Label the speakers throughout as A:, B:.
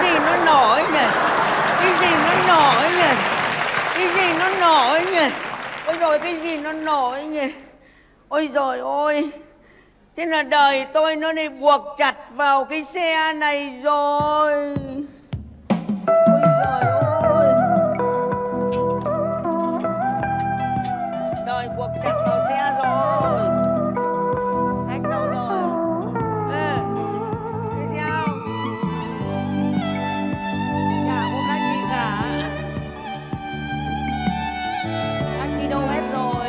A: gì nó nổi nhỉ? Cái gì nó nổi nhỉ? Cái gì nó nổi nhỉ? Ôi rồi cái gì nó nổi nhỉ? Ôi rồi ôi. Thế là đời tôi nó lại buộc chặt vào cái xe này rồi. Ôi giời ơi. Đời buộc chặt vào xe rồi. Khách đâu rồi? Ê, đi sao? Chả có khách gì cả. Khách đi đâu hết rồi?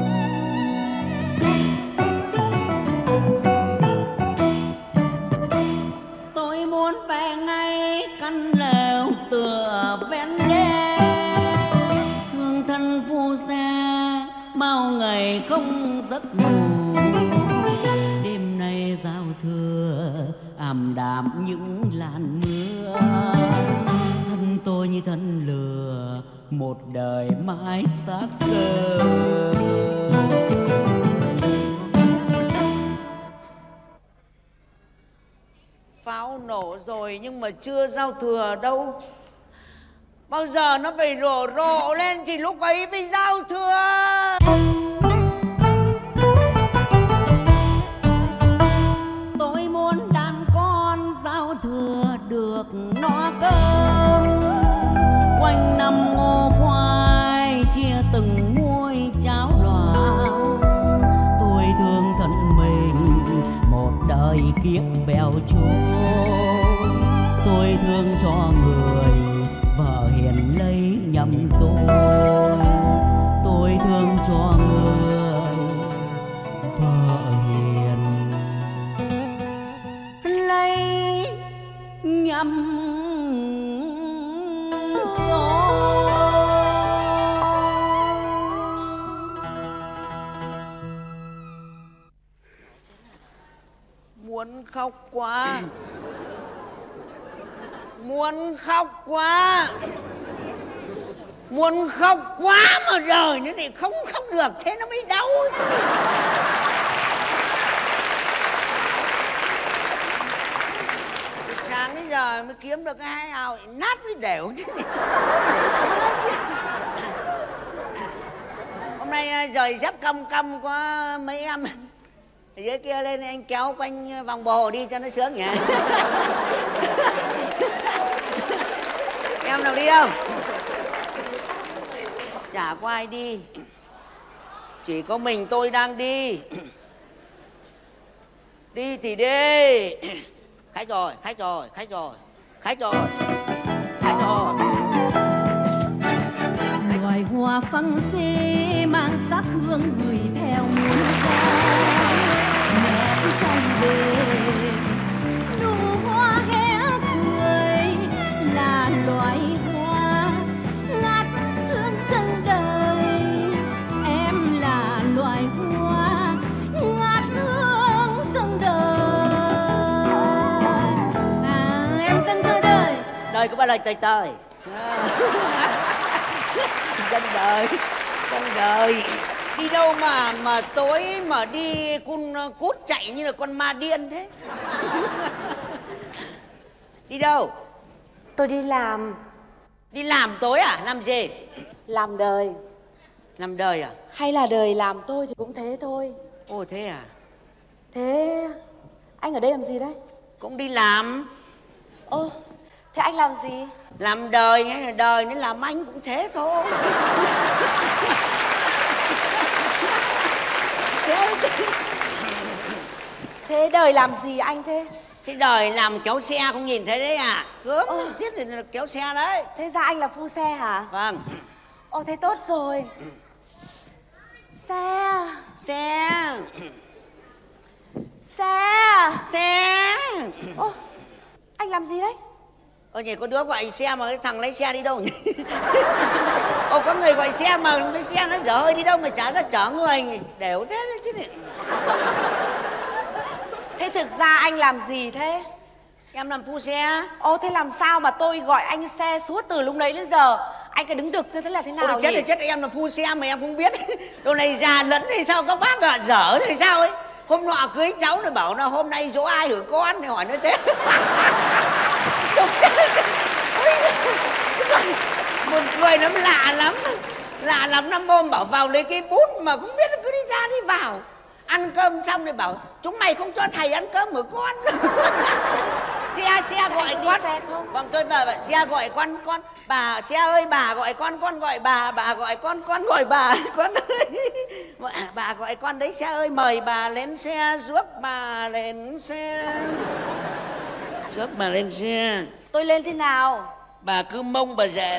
A: Tôi muốn về ngay căn lều tựa ven đê, thương thân phu xe bao ngày không giấc ngủ. Đêm nay giao thừa ảm đạm những làn mưa, thân tôi như thân lừa một đời mãi xác xơ. Pháo nổ rồi nhưng mà chưa giao thừa đâu. Bao giờ nó phải rổ rộ lên thì lúc ấy mới giao thừa. Tôi muốn đàn con giao thừa được no cơm, quanh năm ngô khoai chia từng muôi cháo loãng. Tôi thương thân mình một đời kiếp bèo trôi, tôi thương cho người vợ hiền lấy nhầm tôi thương cho người vợ hiền lấy nhầm tôi. Muốn khóc quá. Muốn khóc quá. Muốn khóc quá mà đời nữa thì không khóc được, thế nó mới đau. Sáng đến giờ mới kiếm được cái 2 ao nát mới đều chứ. Hôm nay trời dép căm quá mấy em ở dưới kia lên anh kéo quanh vòng bồ đi cho nó sướng nhỉ. Em nào đi không? Chả có ai đi, chỉ có mình tôi đang đi. Đi thì đi. Khách rồi, khách rồi, khách rồi, khách rồi, khách rồi. Loài hoa phăng xê mang sắc hương gửi theo muôn gió. Mẹ trong đêm nụ hoa hé cười là loài hoa ngát hương dâng đời. Em là loài hoa ngát hương dâng đời. Em dâng thơ đời. Đời có bao lời tơi tơi. Dâng đời, dâng đời. Đi đâu mà tối mà đi cút chạy như là con ma điên thế? Đi đâu?
B: Tôi đi làm.
A: Đi làm tối à? Làm gì?
B: Làm đời.
A: Làm đời à?
B: Hay là đời làm tôi thì cũng thế thôi.
A: Ồ thế à?
B: Thế anh ở đây làm gì đấy?
A: Cũng đi làm.
B: Ơ, thế anh làm gì?
A: Làm đời hay là đời nên làm anh cũng thế thôi.
B: Thế đời làm gì anh thế?
A: Thế đời làm kéo xe không nhìn thấy đấy à? Cướp giết thì là kéo xe đấy.
B: Thế ra anh là phu xe hả?
A: Vâng.
B: Ồ thế tốt rồi. Xe.
A: Xe.
B: Xe.
A: Xe.
B: Ô, anh làm gì đấy?
A: Ơ nhỉ, có đứa gọi xe mà cái thằng lấy xe đi đâu nhỉ? Ồ có người gọi xe mà cái xe nó dở hơi đi đâu mà chả ra chở người. Đều thế đấy chứ nhỉ.
B: Thế thực ra anh làm gì thế?
A: Em làm phu xe.
B: Ô thế làm sao mà tôi gọi anh xe suốt từ lúc đấy đến giờ anh cứ đứng được thế là thế nào?
A: Ôi chết thì chết, em là phu xe mà em không biết. Đồ này già lẫn thì sao các bác ạ, dở thì sao ấy. Hôm nọ cưới cháu này bảo là hôm nay dỗ ai hử con thì hỏi nó thế. Buồn cười lắm, lạ lắm. Lạ lắm, Năm Môn bảo vào lấy cái bút mà không biết cứ đi ra đi vào. Ăn cơm xong thì bảo chúng mày không cho thầy ăn cơm của con. Xe gọi con. Vâng, tôi bảo xe gọi con. Bà xe ơi, bà gọi con gọi bà gọi con gọi bà. Con ơi. Bà gọi con đấy, xe ơi mời bà lên xe, rước bà lên xe. Rước bà lên xe.
B: Tôi lên thế nào?
A: Bà cứ mông bà dẹn.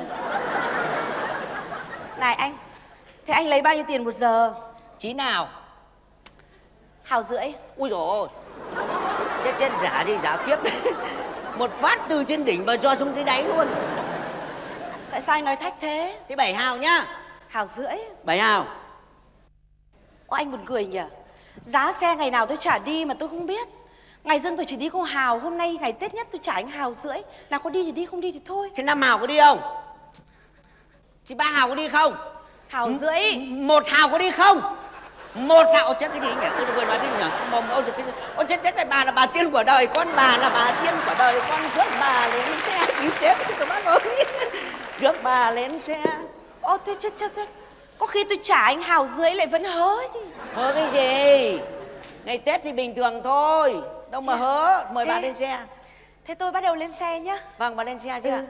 B: Này anh, thế anh lấy bao nhiêu tiền một giờ?
A: Chí nào?
B: 1,5 triệu.
A: Ui dồi ôi, chết giả gì giả khiếp. Một phát từ trên đỉnh mà cho xuống tới đáy luôn.
B: Tại sao anh nói thách thế?
A: Thế 7 hào nhá.
B: 1,5 triệu.
A: 7 hào.
B: Ô, anh buồn cười nhỉ. Giá xe ngày nào tôi trả đi mà tôi không biết. Ngày dân tôi chỉ đi có 1 hào, hôm nay ngày Tết nhất tôi trả anh 1,5 triệu. Nào có đi thì đi, không đi thì thôi.
A: Thế 5 hào có đi không? Thì 3 hào có đi không?
B: 1,5 triệu.
A: 1 hào có đi không? 1 hào. Chết cái gì nhỉ? Tôi vừa nói cái gì nhỉ? Mông ôi chết này, bà là bà tiên của đời con, bà là bà tiên của đời con, rước bà lên xe. Chết tôi bác ơi. Rước bà lên xe.
B: Ô thế chết. Có khi tôi trả anh 1,5 triệu lại vẫn hớ chứ.
A: Hớ cái gì? Ngày Tết thì bình thường thôi. Đâu mà hớ. Mời bà lên xe.
B: Thế tôi bắt đầu lên xe nhá.
A: Vâng, bà lên xe chứ ạ?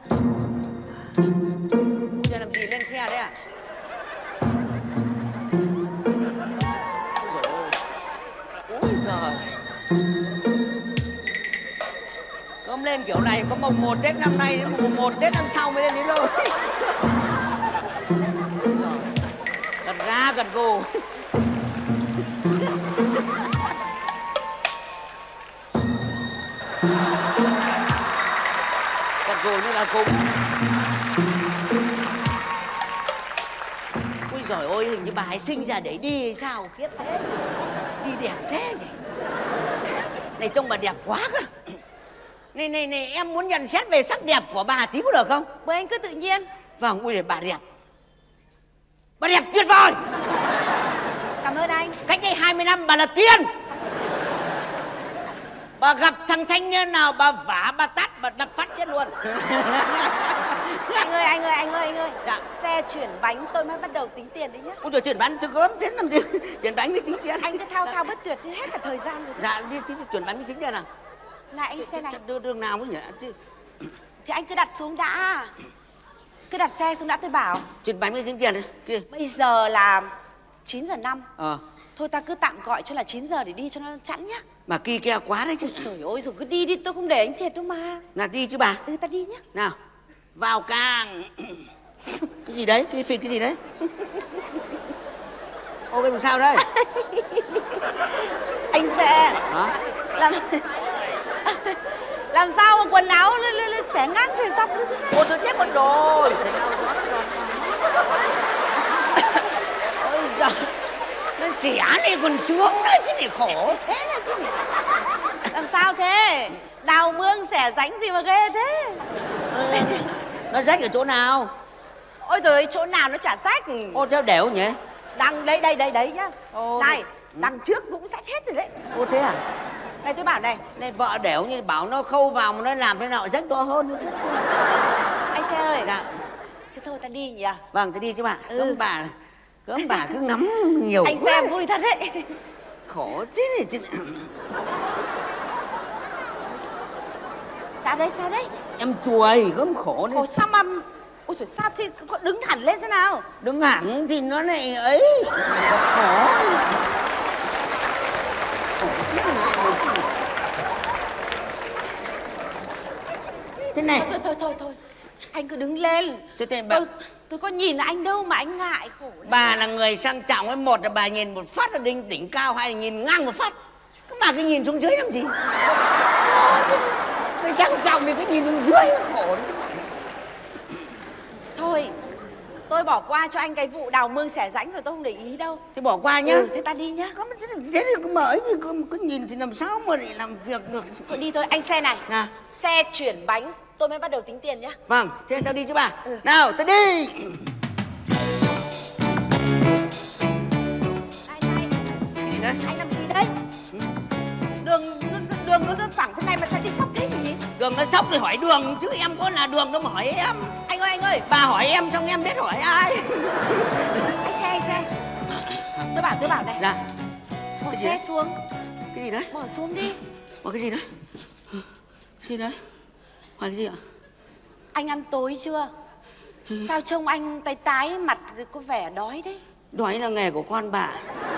A: Bây giờ làm gì lên xe đấy ạ? Ôi giời. Cơm lên kiểu này có mồng 1 Tết năm nay, mồng 1 Tết năm sau mới lên đến đâu. Gật ra gật gù. Gật gù như là cúng. Ôi giời ơi, hình như bà ấy sinh ra để đi hay sao khiếp thế. Đi đẹp thế nhỉ. Này trông bà đẹp quá cơ. Này em muốn nhận xét về sắc đẹp của bà tí có được không?
B: Mời anh cứ tự nhiên.
A: Vâng, ui bà đẹp. Bà đẹp tuyệt vời.
B: Cảm ơn anh.
A: Cách đây 20 năm bà là tiên. Bà gặp thằng thanh niên nào bà vả, bà tát, bà đập phát chết luôn.
B: Anh ơi.
A: Dạ.
B: Xe chuyển bánh tôi mới bắt đầu tính tiền đấy nhá.
A: Ôi trời, chuyển bánh chứ gớm thế làm gì. Chuyển bánh mới tính tiền.
B: Anh cứ thao bất tuyệt thì hết cả thời gian rồi.
A: Dạ, đi chuyển bánh mới tính tiền nào.
B: Này anh xe này.
A: Đưa đường nào mới nhỉ?
B: Thì anh cứ đặt xuống đã. Cứ đặt xe xuống đã tôi bảo.
A: Chuyển bánh mới tính tiền đấy. Kia.
B: Bây giờ là 9:05.
A: Thôi
B: ta cứ tạm gọi cho là 9 giờ để đi cho nó chẵn nhá.
A: Mà kỳ kèo quá đấy chứ.
B: Trời ơi, rồi cứ đi đi, tôi không để anh thiệt đâu mà.
A: Là đi chứ bà.
B: Ta đi nhá.
A: Nào, vào càng. Cái gì đấy? Cái phịt cái gì đấy? Ô, cái làm sao đây?
B: Anh xe.
A: Hả?
B: Làm sao mà quần áo xẻ ngang xẻ sọc như thế này?
A: Ôi tôi chết mất rồi. Ôi giời. Nó xẻ này còn sướng nữa chứ này, khổ thế này chứ này.
B: Làm sao thế? Đào mương xẻ rãnh gì mà ghê thế?
A: Nó rách ở chỗ nào?
B: Ôi trời ơi, chỗ nào nó chả rách.
A: Ô theo đều nhỉ?
B: Đằng đây nhá.
A: Ô,
B: này, đằng trước cũng rách hết rồi đấy.
A: Ô thế à?
B: Này tôi bảo này.
A: Này vợ đẻo như bảo nó khâu vào mà nó làm thế nào rách to hơn nữa chứ.
B: Anh xe ơi.
A: Dạ.
B: Thế thôi ta đi nhỉ?
A: Vâng, thế đi chứ bà. Gớm bà cứ ngắm nhiều
B: anh
A: quá.
B: xem vui thật đấy.
A: Khổ thế này chứ.
B: Sao đây?
A: Em chuồi, gớm khổ đấy.
B: Khổ sao mà... Ôi trời, sao thì đứng hẳn lên thế nào?
A: Đứng hẳn thì nó lại ấy. Khổ. Thế này.
B: Thôi. Anh cứ đứng lên.
A: Thế bà...
B: Tôi có nhìn anh đâu mà anh ngại khổ lắm.
A: Bà là người sang trọng ấy, một là bà nhìn một phát là đỉnh cao, hai là nhìn ngang một phát. Các bà cứ nhìn xuống dưới làm gì? Người sang trọng thì cứ nhìn xuống dưới, khổ đấy.
B: Thôi, tôi bỏ qua cho anh cái vụ đào mương xẻ rãnh rồi, tôi không để ý đâu.
A: Thế bỏ qua nhá.
B: Thế ta đi nhá.
A: Thế thì cứ mở gì, cứ nhìn thì làm sao mà để làm việc được.
B: Thôi đi thôi, anh xe này.
A: Nào.
B: Xe chuyển bánh, tôi mới bắt đầu tính tiền nhá.
A: Vâng, thế tao đi chứ bà. Nào, tao đi.
B: Anh làm gì đấy? Đường nó thẳng thế này mà sao đi sóc thế nhỉ?
A: Đường nó sốc thì hỏi Đường chứ em có là Đường đâu mà hỏi em.
B: Anh ơi.
A: Bà hỏi em xong em biết hỏi ai.
B: Anh xe. Tôi bảo này.
A: Dạ.
B: Mở xe xuống.
A: Cái gì đấy?
B: Mở xuống đi.
A: Mở cái gì đấy? Cái gì đấy? Hỏi cái gì ạ?
B: Anh ăn tối chưa? Sao trông anh tái mặt có vẻ đói đấy.
A: Đói là nghề của con bà.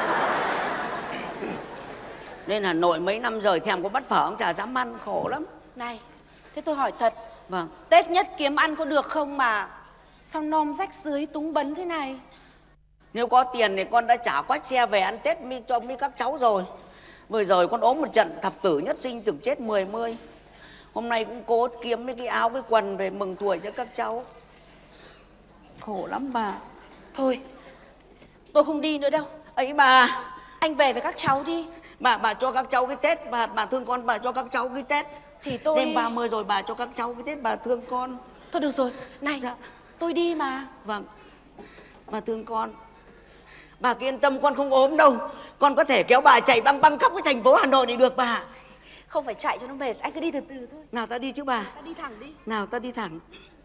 A: Nên Hà Nội mấy năm rồi thèm có bát phở ông chả dám ăn, khổ lắm.
B: Này, thế tôi hỏi thật.
A: Vâng.
B: Tết nhất kiếm ăn có được không mà sao nom rách dưới túng bấn thế này?
A: Nếu có tiền thì con đã trả quách xe về ăn Tết cho các cháu rồi. Vừa rồi con ốm một trận thập tử nhất sinh tưởng chết 10 mươi. Hôm nay cũng cố kiếm mấy cái áo cái quần về mừng tuổi cho các cháu. Khổ lắm bà.
B: Thôi, tôi không đi nữa đâu.
A: Ấy bà.
B: Anh về với các cháu đi.
A: Bà cho các cháu cái Tết, bà thương con, bà cho các cháu cái Tết.
B: Thì tôi...
A: Đêm 30 rồi bà cho các cháu cái Tết, bà thương con.
B: Thôi được rồi, này,
A: dạ.
B: Tôi đi mà.
A: Vâng, bà thương con. Bà cứ yên tâm, con không ốm đâu. Con có thể kéo bà chạy băng băng khắp cái thành phố Hà Nội này được bà.
B: Không phải chạy cho nó mệt, anh cứ đi từ từ thôi.
A: Nào ta đi chứ bà.
B: Ta đi thẳng đi.
A: Nào ta đi thẳng.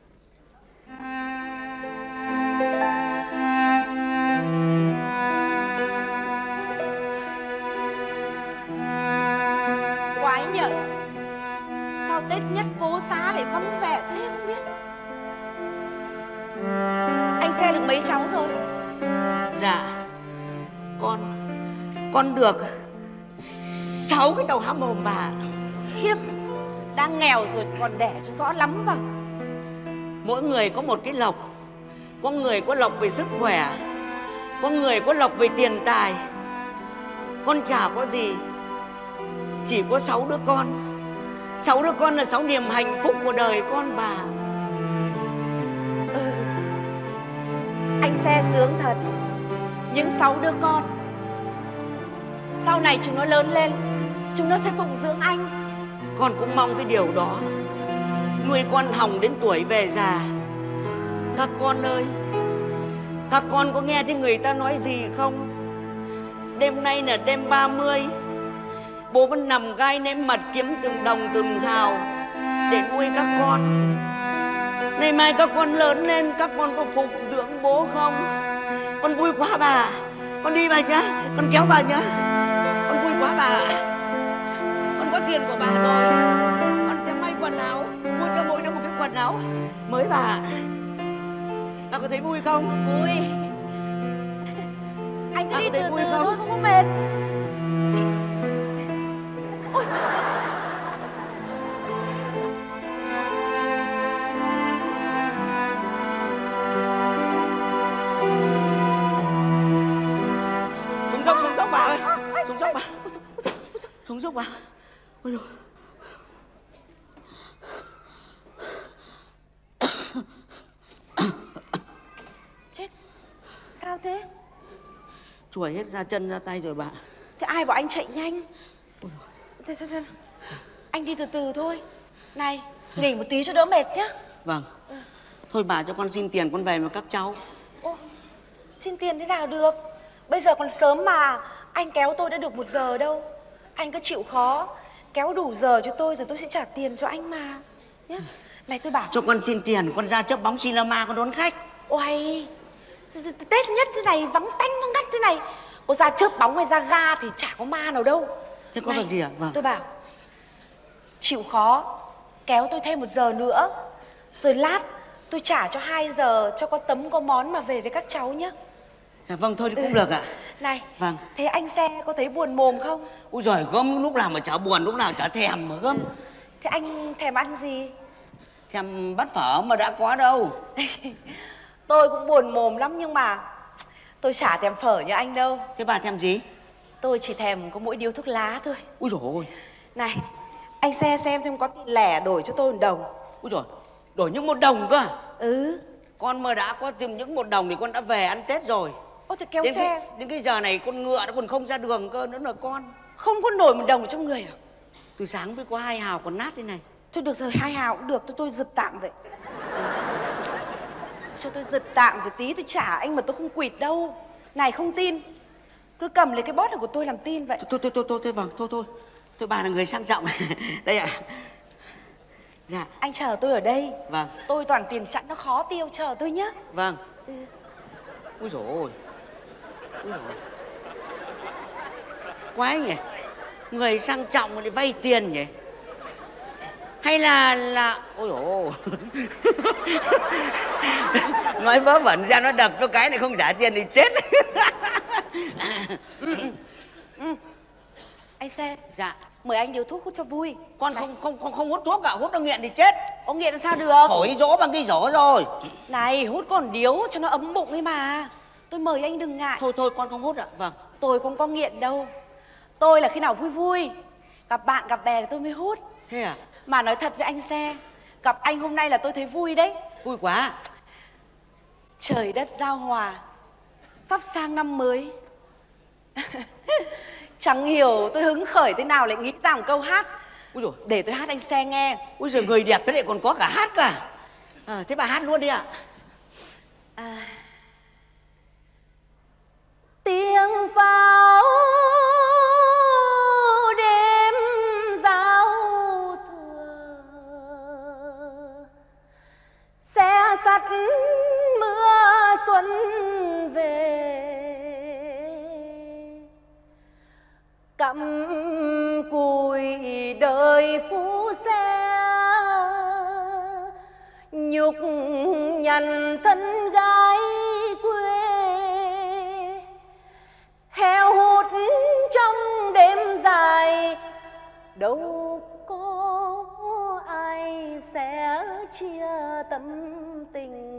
B: Quái nhở, sao Tết nhất phố xá lại vắng vẻ thế không biết. Anh xe được mấy cháu rồi?
A: Dạ, con được 6 cái tàu há mồm bà.
B: Khiếp, đang nghèo rồi còn đẻ cho rõ lắm vào.
A: Mỗi người có một cái lộc. Có người có lộc về sức khỏe, có người có lộc về tiền tài. Con chả có gì, chỉ có 6 đứa con. 6 đứa con là 6 niềm hạnh phúc của đời con bà.
B: Anh xe sướng thật. Nhưng 6 đứa con, sau này chúng nó lớn lên, chúng nó sẽ phụng dưỡng anh.
A: Con cũng mong cái điều đó. Nuôi con hòng đến tuổi về già. Các con ơi, các con có nghe thấy người ta nói gì không? Đêm nay là đêm 30, bố vẫn nằm gai nếm mặt kiếm từng đồng từng hào để nuôi các con. Ngày mai các con lớn lên, các con có phục dưỡng bố không? Con vui quá bà. Con đi bà nhá, con kéo bà nhá. Con vui quá bà. Con có tiền của bà rồi. Con sẽ may quần áo, mua cho mỗi đứa một cái quần áo mới bà. Bà có thấy vui không?
B: Vui. Anh cứ đi từ từ
A: vui
B: thôi, không có mệt. Ôi.
A: Xuống dốc bà ơi. Xuống dốc bà. Xuống dốc bà. Ôi dồi.
B: Chết. Sao thế?
A: Chuổi hết ra chân ra tay rồi bà.
B: Thế ai bảo anh chạy nhanh? Thế. Anh đi từ từ thôi. Này, nghỉ một tí cho đỡ mệt nhá.
A: Vâng. Thôi bà cho con xin tiền con về với các cháu.
B: Ô, xin tiền thế nào được? Bây giờ còn sớm mà. Anh kéo tôi đã được 1 giờ đâu. Anh cứ chịu khó kéo đủ giờ cho tôi rồi tôi sẽ trả tiền cho anh mà nhá. Này tôi bảo
A: cho con xin tiền, con ra chớp bóng Cinema con đón khách.
B: Ôi, Tết nhất thế này vắng tanh vắng đắt thế này, có ra chớp bóng hay ra ga thì chả có ma nào đâu.
A: Thế có việc gì ạ? Vâng.
B: Tôi bảo chịu khó kéo tôi thêm 1 giờ nữa, rồi lát tôi trả cho 2 giờ cho có tấm có món mà về với các cháu nhé.
A: Dạ vâng, thôi thì cũng được ạ.
B: Này,
A: vâng.
B: Thế anh xe có thấy buồn mồm không?
A: Ui giời, gớm lúc nào mà chả buồn, lúc nào chả thèm mà gớm.
B: Thế anh thèm ăn gì?
A: Thèm bát phở mà đã có đâu.
B: Tôi cũng buồn mồm lắm nhưng mà tôi chả thèm phở như anh đâu.
A: Thế bà thèm gì?
B: Tôi chỉ thèm có mỗi điếu thuốc lá thôi.
A: Ui dồi ôi.
B: Này, anh xe xem có tiền lẻ đổi cho tôi 1 đồng.
A: Ui dồi, đổi những 1 đồng cơ à?
B: Ừ.
A: Con mà đã có tìm những 1 đồng thì con đã về ăn Tết rồi.
B: Ô thì kéo
A: đến
B: xe.
A: Đến cái giờ này con ngựa nó còn không ra đường cơ nữa là con.
B: Không có nổi 1 đồng ở trong người à?
A: Từ sáng mới có 2 hào còn nát thế này.
B: Thôi được rồi, 2 hào cũng được, tôi giật tạm vậy. Cho tôi giật tạm rồi tí tôi trả anh mà tôi không quỵt đâu. Này không tin, cứ cầm lấy cái bót này của tôi làm tin vậy.
A: Thôi vâng, thôi bà là người sang trọng. Đây ạ. Dạ.
B: Anh chờ tôi ở đây.
A: Vâng.
B: Tôi toàn tiền chẵn nó khó tiêu, chờ tôi nhá.
A: Vâng. Úi dồi ôi. Úi dồi ôi. Quái nhỉ. Người sang trọng mà lại vay tiền nhỉ. Hay là ôi dồi ôi. Nói vớ vẩn ra nó đập cho cái này không trả tiền thì chết.
B: Anh xe.
A: Dạ.
B: Mời anh điếu thuốc hút cho vui.
A: Con không hút thuốc cả, hút nó nghiện thì chết.
B: Ông nghiện làm sao được?
A: Thổi dỗ bằng cái dỗ rồi.
B: Này, hút còn điếu cho nó ấm bụng ấy mà. Tôi mời anh đừng ngại.
A: Thôi con không hút ạ. Vâng.
B: Tôi không có nghiện đâu. Tôi là khi nào vui vui, gặp bạn gặp bè thì tôi mới hút.
A: Thế à?
B: Mà nói thật với anh xe, gặp anh hôm nay là tôi thấy vui đấy.
A: Vui quá.
B: Trời đất giao hòa, sắp sang năm mới. Chẳng hiểu tôi hứng khởi thế nào lại nghĩ ra một câu hát.
A: Úi dồi.
B: Để tôi hát anh xe nghe.
A: Úi giời, người đẹp thế lại còn có cả hát cả. Thế bà hát luôn đi ạ.
B: Tiếng pháo đêm giao thừa, xe sắt mưa xuân về, cặm cùi đời phú xe, nhục nhằn thân gái quê, heo hút trong đêm dài, đâu có ai sẽ chia tâm tình.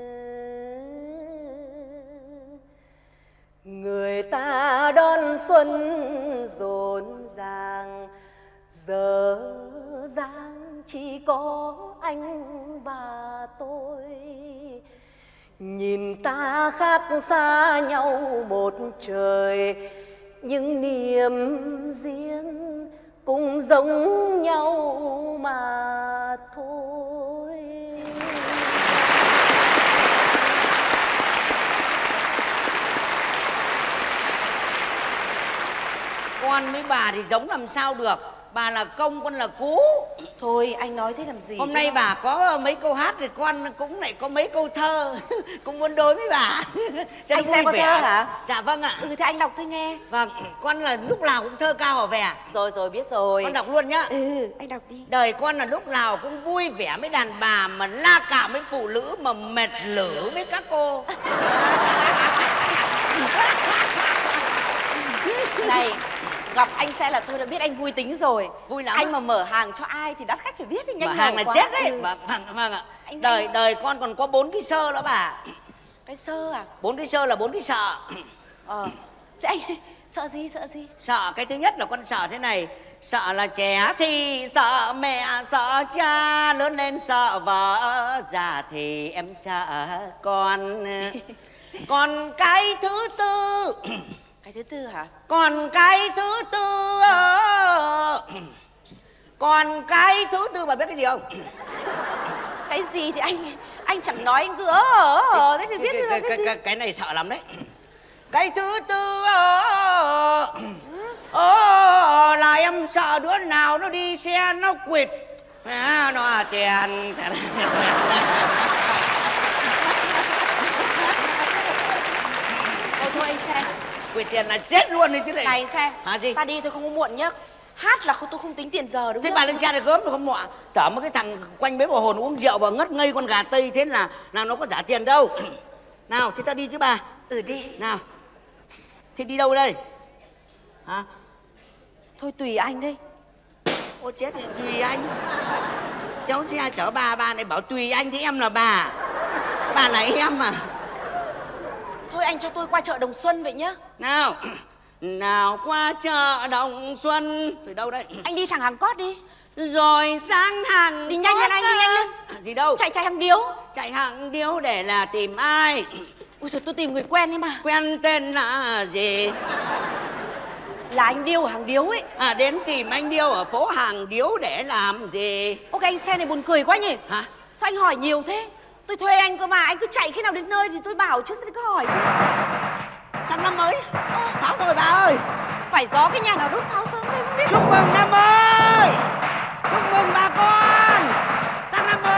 B: Người ta đón xuân rộn ràng, giờ dáng chỉ có anh và tôi. Nhìn ta khác xa nhau một trời, nhưng niềm riêng cũng giống nhau mà thôi.
A: Con với bà thì giống làm sao được. Bà là công, con là cú.
B: Thôi anh nói thế làm gì.
A: Hôm nay bà có mấy câu hát thì con cũng lại có mấy câu thơ. Cũng muốn đối với bà. Cho
B: anh xem có thơ hả?
A: Dạ vâng ạ.
B: Thế anh đọc tôi nghe.
A: Vâng, con là lúc nào cũng thơ cao hò vẻ.
B: Rồi biết rồi.
A: Con đọc luôn nhá.
B: Anh đọc đi.
A: Đời con là lúc nào cũng vui vẻ với đàn bà, mà la cả với phụ nữ, mà mệt lử với các cô.
B: Này, gặp anh xe là tôi đã biết anh vui tính rồi.
A: Vui lắm.
B: Anh mà mở hàng cho ai thì đắt khách phải biết thì nhanh.
A: Mở hàng là
B: quá.
A: chết đấy. Vâng ạ. Đời con còn có 4 cái sơ đó bà.
B: Cái sơ à?
A: 4 cái sơ là 4 cái sợ.
B: Thế anh sợ gì?
A: Sợ cái thứ nhất là con sợ thế này. Sợ là trẻ thì sợ mẹ, sợ cha, lớn lên sợ vợ, già thì em sợ con. Còn cái thứ tư.
B: Cái thứ tư hả?
A: Còn cái thứ tư. Còn cái thứ tư bà biết cái gì không?
B: Cái gì thì anh chẳng nói, anh cứ thế thì biết là cái gì.
A: Cái này sợ lắm đấy. Cái thứ tư là em sợ đứa nào nó đi xe nó quỵt, nó là tiền.
B: Thôi anh xe.
A: Quỵt tiền là chết luôn đi chứ này.
B: Này xe.
A: Hả gì?
B: Ta đi thôi không có muộn nhá. Hát là tôi không tính tiền giờ đúng
A: thế
B: không?
A: bà lên xe thì gớm rồi không muộn. Chở một cái thằng quanh bếp bò hồn uống rượu và ngất ngây con gà tây, thế là nó có trả tiền đâu. Nào thế ta đi chứ bà.
B: Đi.
A: Nào. Thế đi đâu đây? Hả?
B: Thôi tùy anh đây.
A: Ô chết thì tùy anh. Cháu xe chở bà này bảo tùy anh thì em là bà. Bà là em à?
B: Thôi anh cho tôi qua chợ Đồng Xuân vậy nhá.
A: Nào qua chợ Đồng Xuân. Rồi đâu đây?
B: Anh đi thẳng hàng Cót đi.
A: Rồi sang hàng
B: đi nhanh lên anh, đi nhanh lên.
A: Gì đâu?
B: Chạy hàng điếu.
A: Chạy hàng điếu để là tìm ai?
B: Ui giời, tôi tìm người quen ấy mà.
A: Quen tên là gì?
B: Là anh Điêu ở hàng điếu ấy.
A: Đến tìm anh Điêu ở phố hàng điếu để làm gì?
B: Ok anh xe này buồn cười quá nhỉ.
A: Hả?
B: Sao anh hỏi nhiều thế? Tôi thuê anh cơ mà, anh cứ chạy khi nào đến nơi thì tôi bảo chứ sao cứ hỏi thế.
A: Sang năm mới pháo thôi bà ơi.
B: Phải gió cái nhà nào đốt pháo sớm thế không biết.
A: Chúc mừng năm mới. Chúc mừng bà con.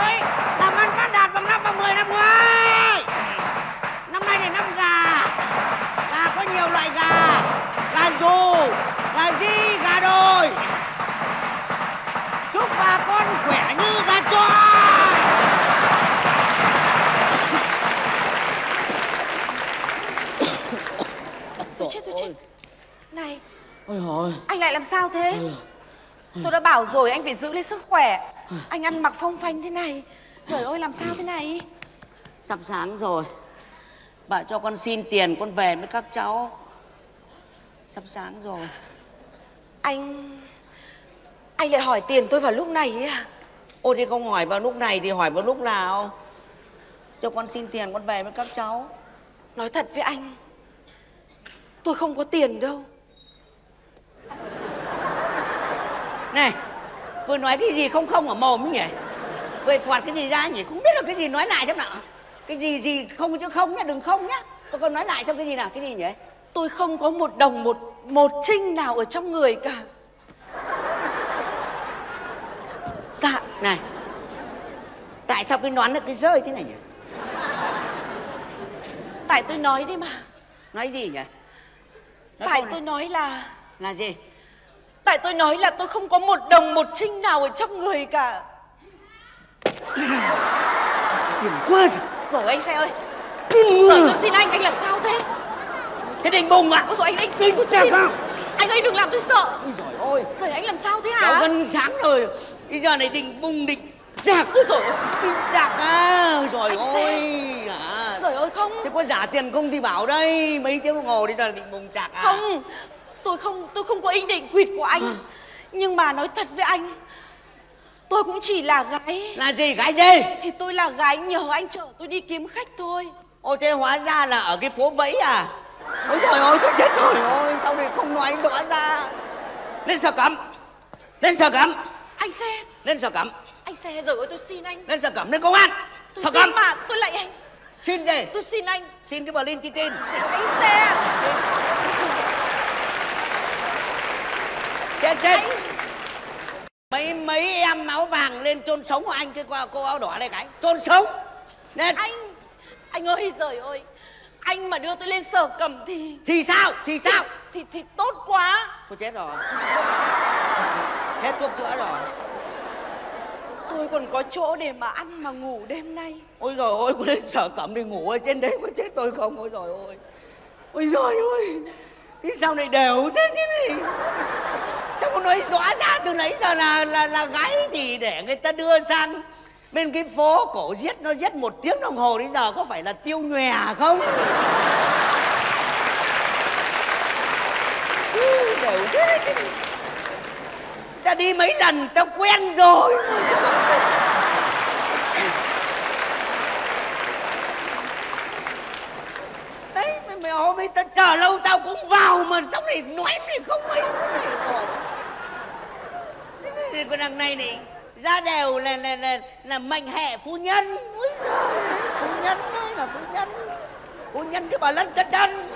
A: ơi, làm ăn phát đạt bằng năm 30 năm ngoái. Năm nay là năm gà. Gà có nhiều loại gà. Gà rù, gà di, gà đồi. Chúc bà con khỏe như gà chó.
B: Tôi chết. Này,
A: ôi trời,
B: anh lại làm sao thế? Tôi đã bảo rồi anh phải giữ lấy sức khỏe. Anh ăn mặc phong phanh thế này. Trời ơi, làm sao thế này?
A: sắp sáng rồi. Bà cho con xin tiền con về với các cháu. Sắp sáng rồi.
B: Anh lại hỏi tiền tôi vào lúc này ấy à?
A: Ôi thì không hỏi vào lúc này thì hỏi vào lúc nào? Cho con xin tiền con về với các cháu.
B: Nói thật với anh, tôi không có tiền đâu.
A: Này, vừa nói cái gì không ở mồm ấy nhỉ? Vừa phọt cái gì ra nhỉ? Không biết là cái gì, nói lại xem nào. Cái gì không chứ không nhá, đừng không nhá. Tôi còn nói lại trong cái gì nào, cái gì nhỉ?
B: Tôi không có một đồng một trinh nào ở trong người cả. Dạ.
A: Này, tại sao cái nón nó cứ rơi thế này nhỉ?
B: Tại tôi nói đi mà.
A: Nói gì nhỉ?
B: Tại tôi nói là...
A: Là gì?
B: Tại tôi nói là tôi không có một đồng một trinh nào ở trong người cả.
A: Đừng quên.
B: Rồi anh xe ơi. Rồi tôi xin anh làm sao thế?
A: Cái định bùng à?
B: Ôi rồi anh
A: Định có chèo sao?
B: Anh ơi đừng làm tôi sợ.
A: Ôi giời ơi.
B: Rồi anh làm sao thế hả?
A: Cháu gần sáng rồi. Bây giờ này định bùng định chạc.
B: Ôi rồi
A: định chạc à? Rồi
B: anh
A: ôi à.
B: Rồi ơi không.
A: Thế có giả tiền không thì bảo đây. Mấy tiếng đồng hồ đi giờ định bùng chạc à?
B: Không. Tôi không có ý định quỵt của anh. Nhưng mà nói thật với anh, tôi cũng chỉ là gái.
A: Là gì? Gái gì?
B: Thì tôi là gái nhờ anh chở tôi đi kiếm khách thôi.
A: Ôi thế hóa ra là ở cái phố Vẫy à? Ôi trời ơi tôi chết rồi. Ôi sao này không nói rõ ra. Lên Sở Cẩm. Lên Sở Cẩm.
B: Anh xe.
A: Lên Sở Cẩm.
B: Anh xe rồi ơi tôi xin anh.
A: Lên Sở Cẩm, lên công an.
B: Tôi
A: Sở
B: xin
A: Cẩm.
B: mà tôi lại anh.
A: Xin gì?
B: Tôi xin anh.
A: Xin cái Berlin tin.
B: Anh xe.
A: Chết. Mấy em áo vàng lên chôn sống của anh cái cô áo đỏ này cái. Chôn sống. Nên
B: anh ơi giời ơi. Anh mà đưa tôi lên Sở Cẩm thì...
A: Thì sao?
B: Thì tốt quá.
A: Tôi chết rồi. Hết thuốc chữa rồi.
B: Tôi còn có chỗ để mà ăn mà ngủ đêm nay.
A: Ôi giời ơi, có lên Sở Cẩm đi ngủ ở trên đấy có chết tôi không? Ôi giời ơi. Ôi giời ơi. Thế sao này đều thế này? Sao không nói rõ ra từ nãy giờ là gái thì để người ta đưa sang bên cái phố cổ giết, nó giết 1 tiếng đồng hồ đến giờ có phải là tiêu nhòe không? Đều thế đấy chứ. Ta đi mấy lần tao quen rồi. Đấy mày hôm ấy tao chờ lâu tao cũng vào mà xong này nói mày không ấy thế này. Con đằng này này ra đều là mệnh hệ phu nhân. Ôi giời, phu nhân đấy là phu nhân cái bà lân tất đân.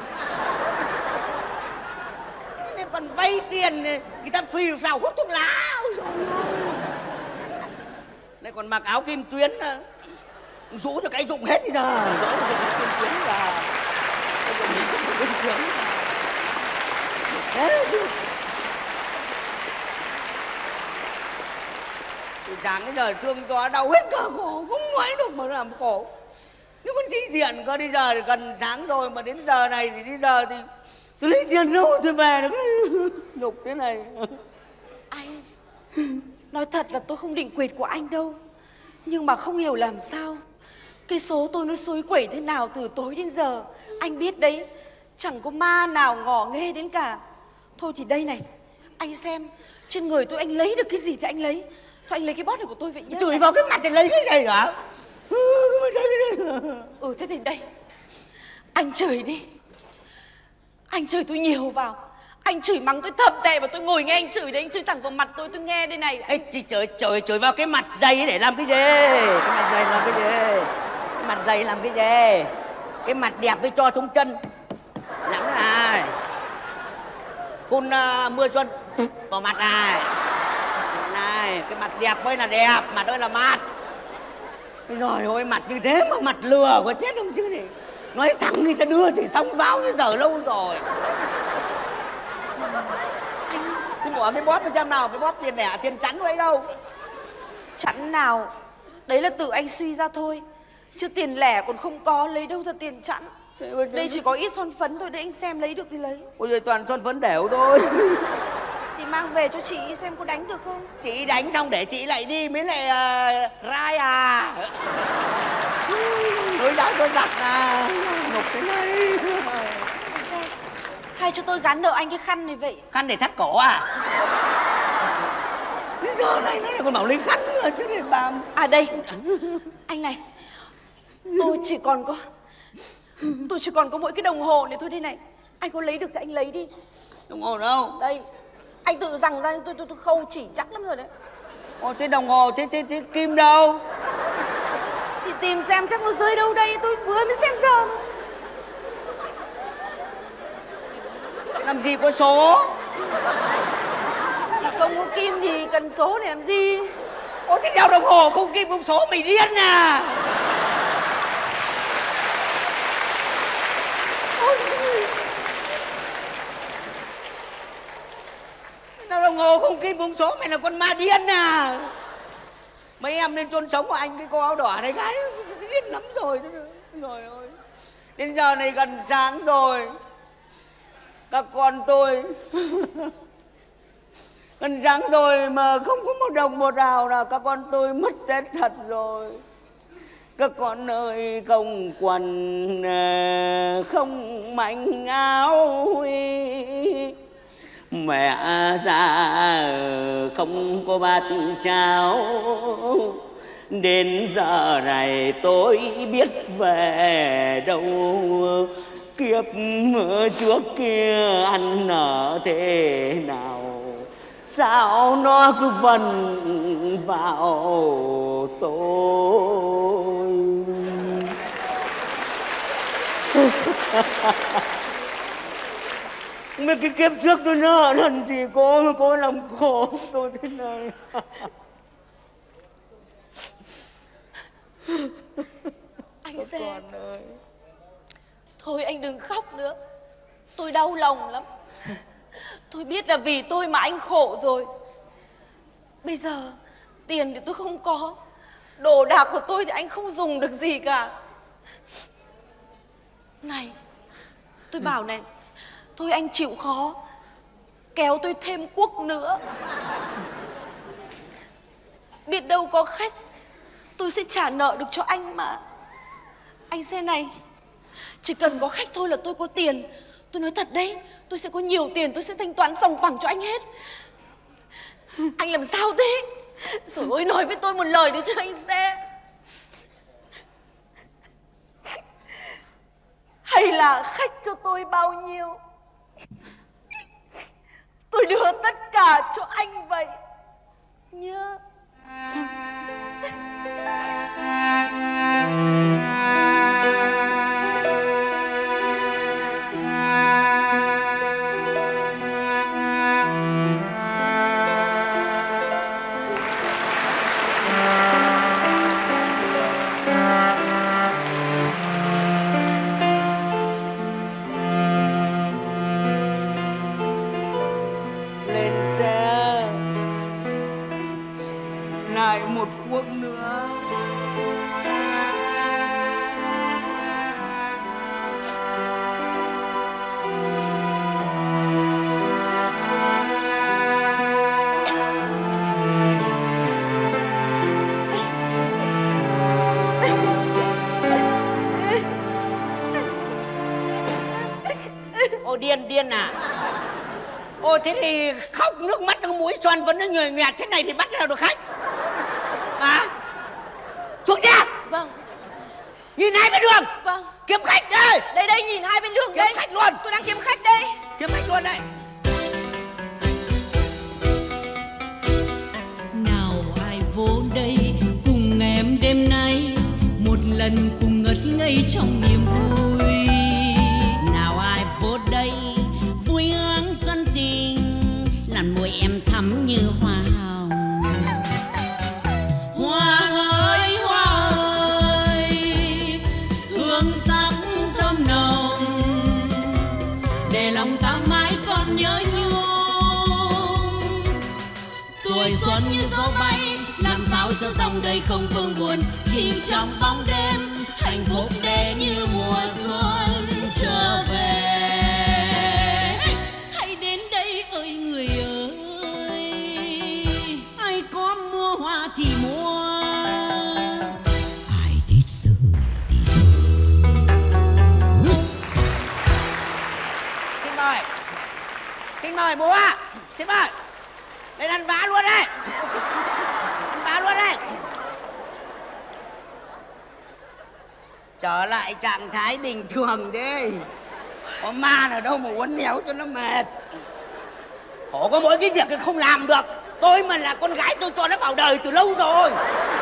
A: Nên còn vay tiền người ta phì phào hút thuốc lá. Ôi giời ơi. Lại còn mặc áo kim tuyến rũ cho cái rụng hết đi giờ. Rõ là dùng kim tuyến là kim tuyến. Thế sáng cái giờ xương gió đau hết cả cổ, không nói được mà làm khổ. Nếu con sĩ diện cơ, đi giờ thì gần sáng rồi mà đến giờ này thì đi giờ thì tôi lấy tiền đâu tôi về được nhục thế này.
B: Anh, nói thật là tôi không định quỵt của anh đâu. Nhưng mà không hiểu làm sao cái số tôi nó xối quẩy thế nào từ tối đến giờ. Anh biết đấy, chẳng có ma nào ngỏ nghê đến cả. Thôi thì đây này, anh xem trên người tôi anh lấy được cái gì thì anh lấy. Thôi anh lấy cái bót này của tôi vậy nhá.
A: Chửi vào cái mặt thì lấy cái gì hả?
B: Thế thì đây, anh chửi đi. Anh chửi tôi nhiều vào. Anh chửi mắng tôi thậm tệ và tôi ngồi nghe anh chửi đấy. Anh chửi thẳng vào mặt tôi nghe đây này.
A: Ê, chửi vào cái mặt dày để làm cái gì? Cái mặt dày làm cái gì? Cái mặt dày làm cái gì? Cái mặt đẹp với cho xuống chân. Lắm này. Phun mưa xuân vào mặt này. Này, cái mặt đẹp mới là đẹp, mặt ơi là mát. Rồi ôi, mặt như thế mà mặt lừa có chết không chứ này. Nói thẳng người ta đưa thì xong báo bây giờ lâu rồi. Cái bỏ cái bóp xem nào, cái bóp tiền lẻ tiền chắn ấy đâu.
B: Chắn nào? Đấy là tự anh suy ra thôi. Chứ tiền lẻ còn không có, lấy đâu ra tiền chẵn. Đây chỉ có ít son phấn thôi, để anh xem lấy được thì lấy.
A: Ôi giời, toàn son phấn đều thôi.
B: Thì mang về cho chị xem có đánh được không.
A: Chị đánh xong để chị lại đi mới lại rai à. Tôi đã tôi giặt à. Nục thế này.
B: Xem, hay cho tôi gắn nợ anh cái khăn này vậy.
A: Khăn để thắt cổ à? Đến giờ này nó lại còn bảo lấy khăn nữa chứ để bà.
B: À đây, anh này, tôi chỉ còn có mỗi cái đồng hồ này thôi đây này. Anh có lấy được thì anh lấy đi.
A: Đồng hồ đâu?
B: Đây, anh tự rằng ra tôi khâu chỉ chắc lắm rồi đấy.
A: Ồ, thế đồng hồ, thế kim đâu?
B: Thì tìm xem chắc nó rơi đâu đây, tôi vừa mới xem giờ.
A: Làm gì có số?
B: Thì không có kim thì cần số để làm gì?
A: Ồ, thế đeo đồng hồ không kim không số mày điên à? Đeo đồng hồ không kim không số mày là con ma điên à? Mấy em nên chôn sống của anh cái cô áo đỏ này gái điên lắm rồi. Rồi ơi, đến giờ này gần sáng rồi, các con tôi gần sáng rồi mà không có một đồng một hào nào. Các con tôi mất Tết thật rồi. Các con ơi, không quần không mảnh áo, mẹ già không có bát cháo. Đến giờ này tôi biết về đâu, kiếp trước kia ăn ở thế nào, sao nó cứ vần vào tôi. Mấy cái kiếp trước tôi nợ nần gì cô làm khổ tôi thế này.
B: Anh xem. Thôi anh đừng khóc nữa, tôi đau lòng lắm. Tôi biết là vì tôi mà anh khổ rồi. Bây giờ tiền thì tôi không có, đồ đạc của tôi thì anh không dùng được gì cả. Này, tôi bảo này, thôi anh chịu khó kéo tôi thêm cuốc nữa. Biết đâu có khách, tôi sẽ trả nợ được cho anh mà. Anh xem này, chỉ cần có khách thôi là tôi có tiền. Tôi nói thật đấy, tôi sẽ có nhiều tiền, tôi sẽ thanh toán sòng phẳng cho anh hết. Anh làm sao thế? Rồi ôi, nói với tôi một lời để cho anh xem. Hay là khách cho tôi bao nhiêu, tôi đưa tất cả cho anh vậy nhớ.
A: Lại một cuốc nữa. Ô điên à? Ô thế thì khóc nước mắt nước mũi son vẫn nó nhòi nhòe thế này thì bắt nào được khách? Hả? Xuống xe.
B: Vâng.
A: Nhìn hai bên đường.
B: Vâng.
A: Kiếm khách đây.
B: Đây nhìn hai bên đường.
A: Kiếm
B: đây.
A: Khách luôn.
B: Tôi đang kiếm khách đây.
A: Kiếm khách luôn đây.
C: Nào ai vô đây cùng em đêm nay, một lần cùng ngất ngây trong niềm vui.
A: Nào ai vô đây vui hướng xuân tình, làn môi em thắm như hoa hồng.
C: Hoa ơi hoa tuổi xuân như gió bay, làm sao cho dòng đời không vương buồn, chìm trong bóng đêm, hạnh phúc để như mùa xuân trở về. Hãy đến đây ơi người ơi,
A: ai có mua hoa thì mua,
C: ai thích rơi thì rơi.
D: Xin mời bố ạ. Xin mời. Lên ăn vã luôn đây. Ăn vã luôn đây. Trở lại trạng thái bình thường đi. Có man ở đâu mà uốn néo cho nó mệt. Khổ có mỗi cái việc không làm được. Tôi mà là con gái tôi cho nó vào đời từ lâu rồi.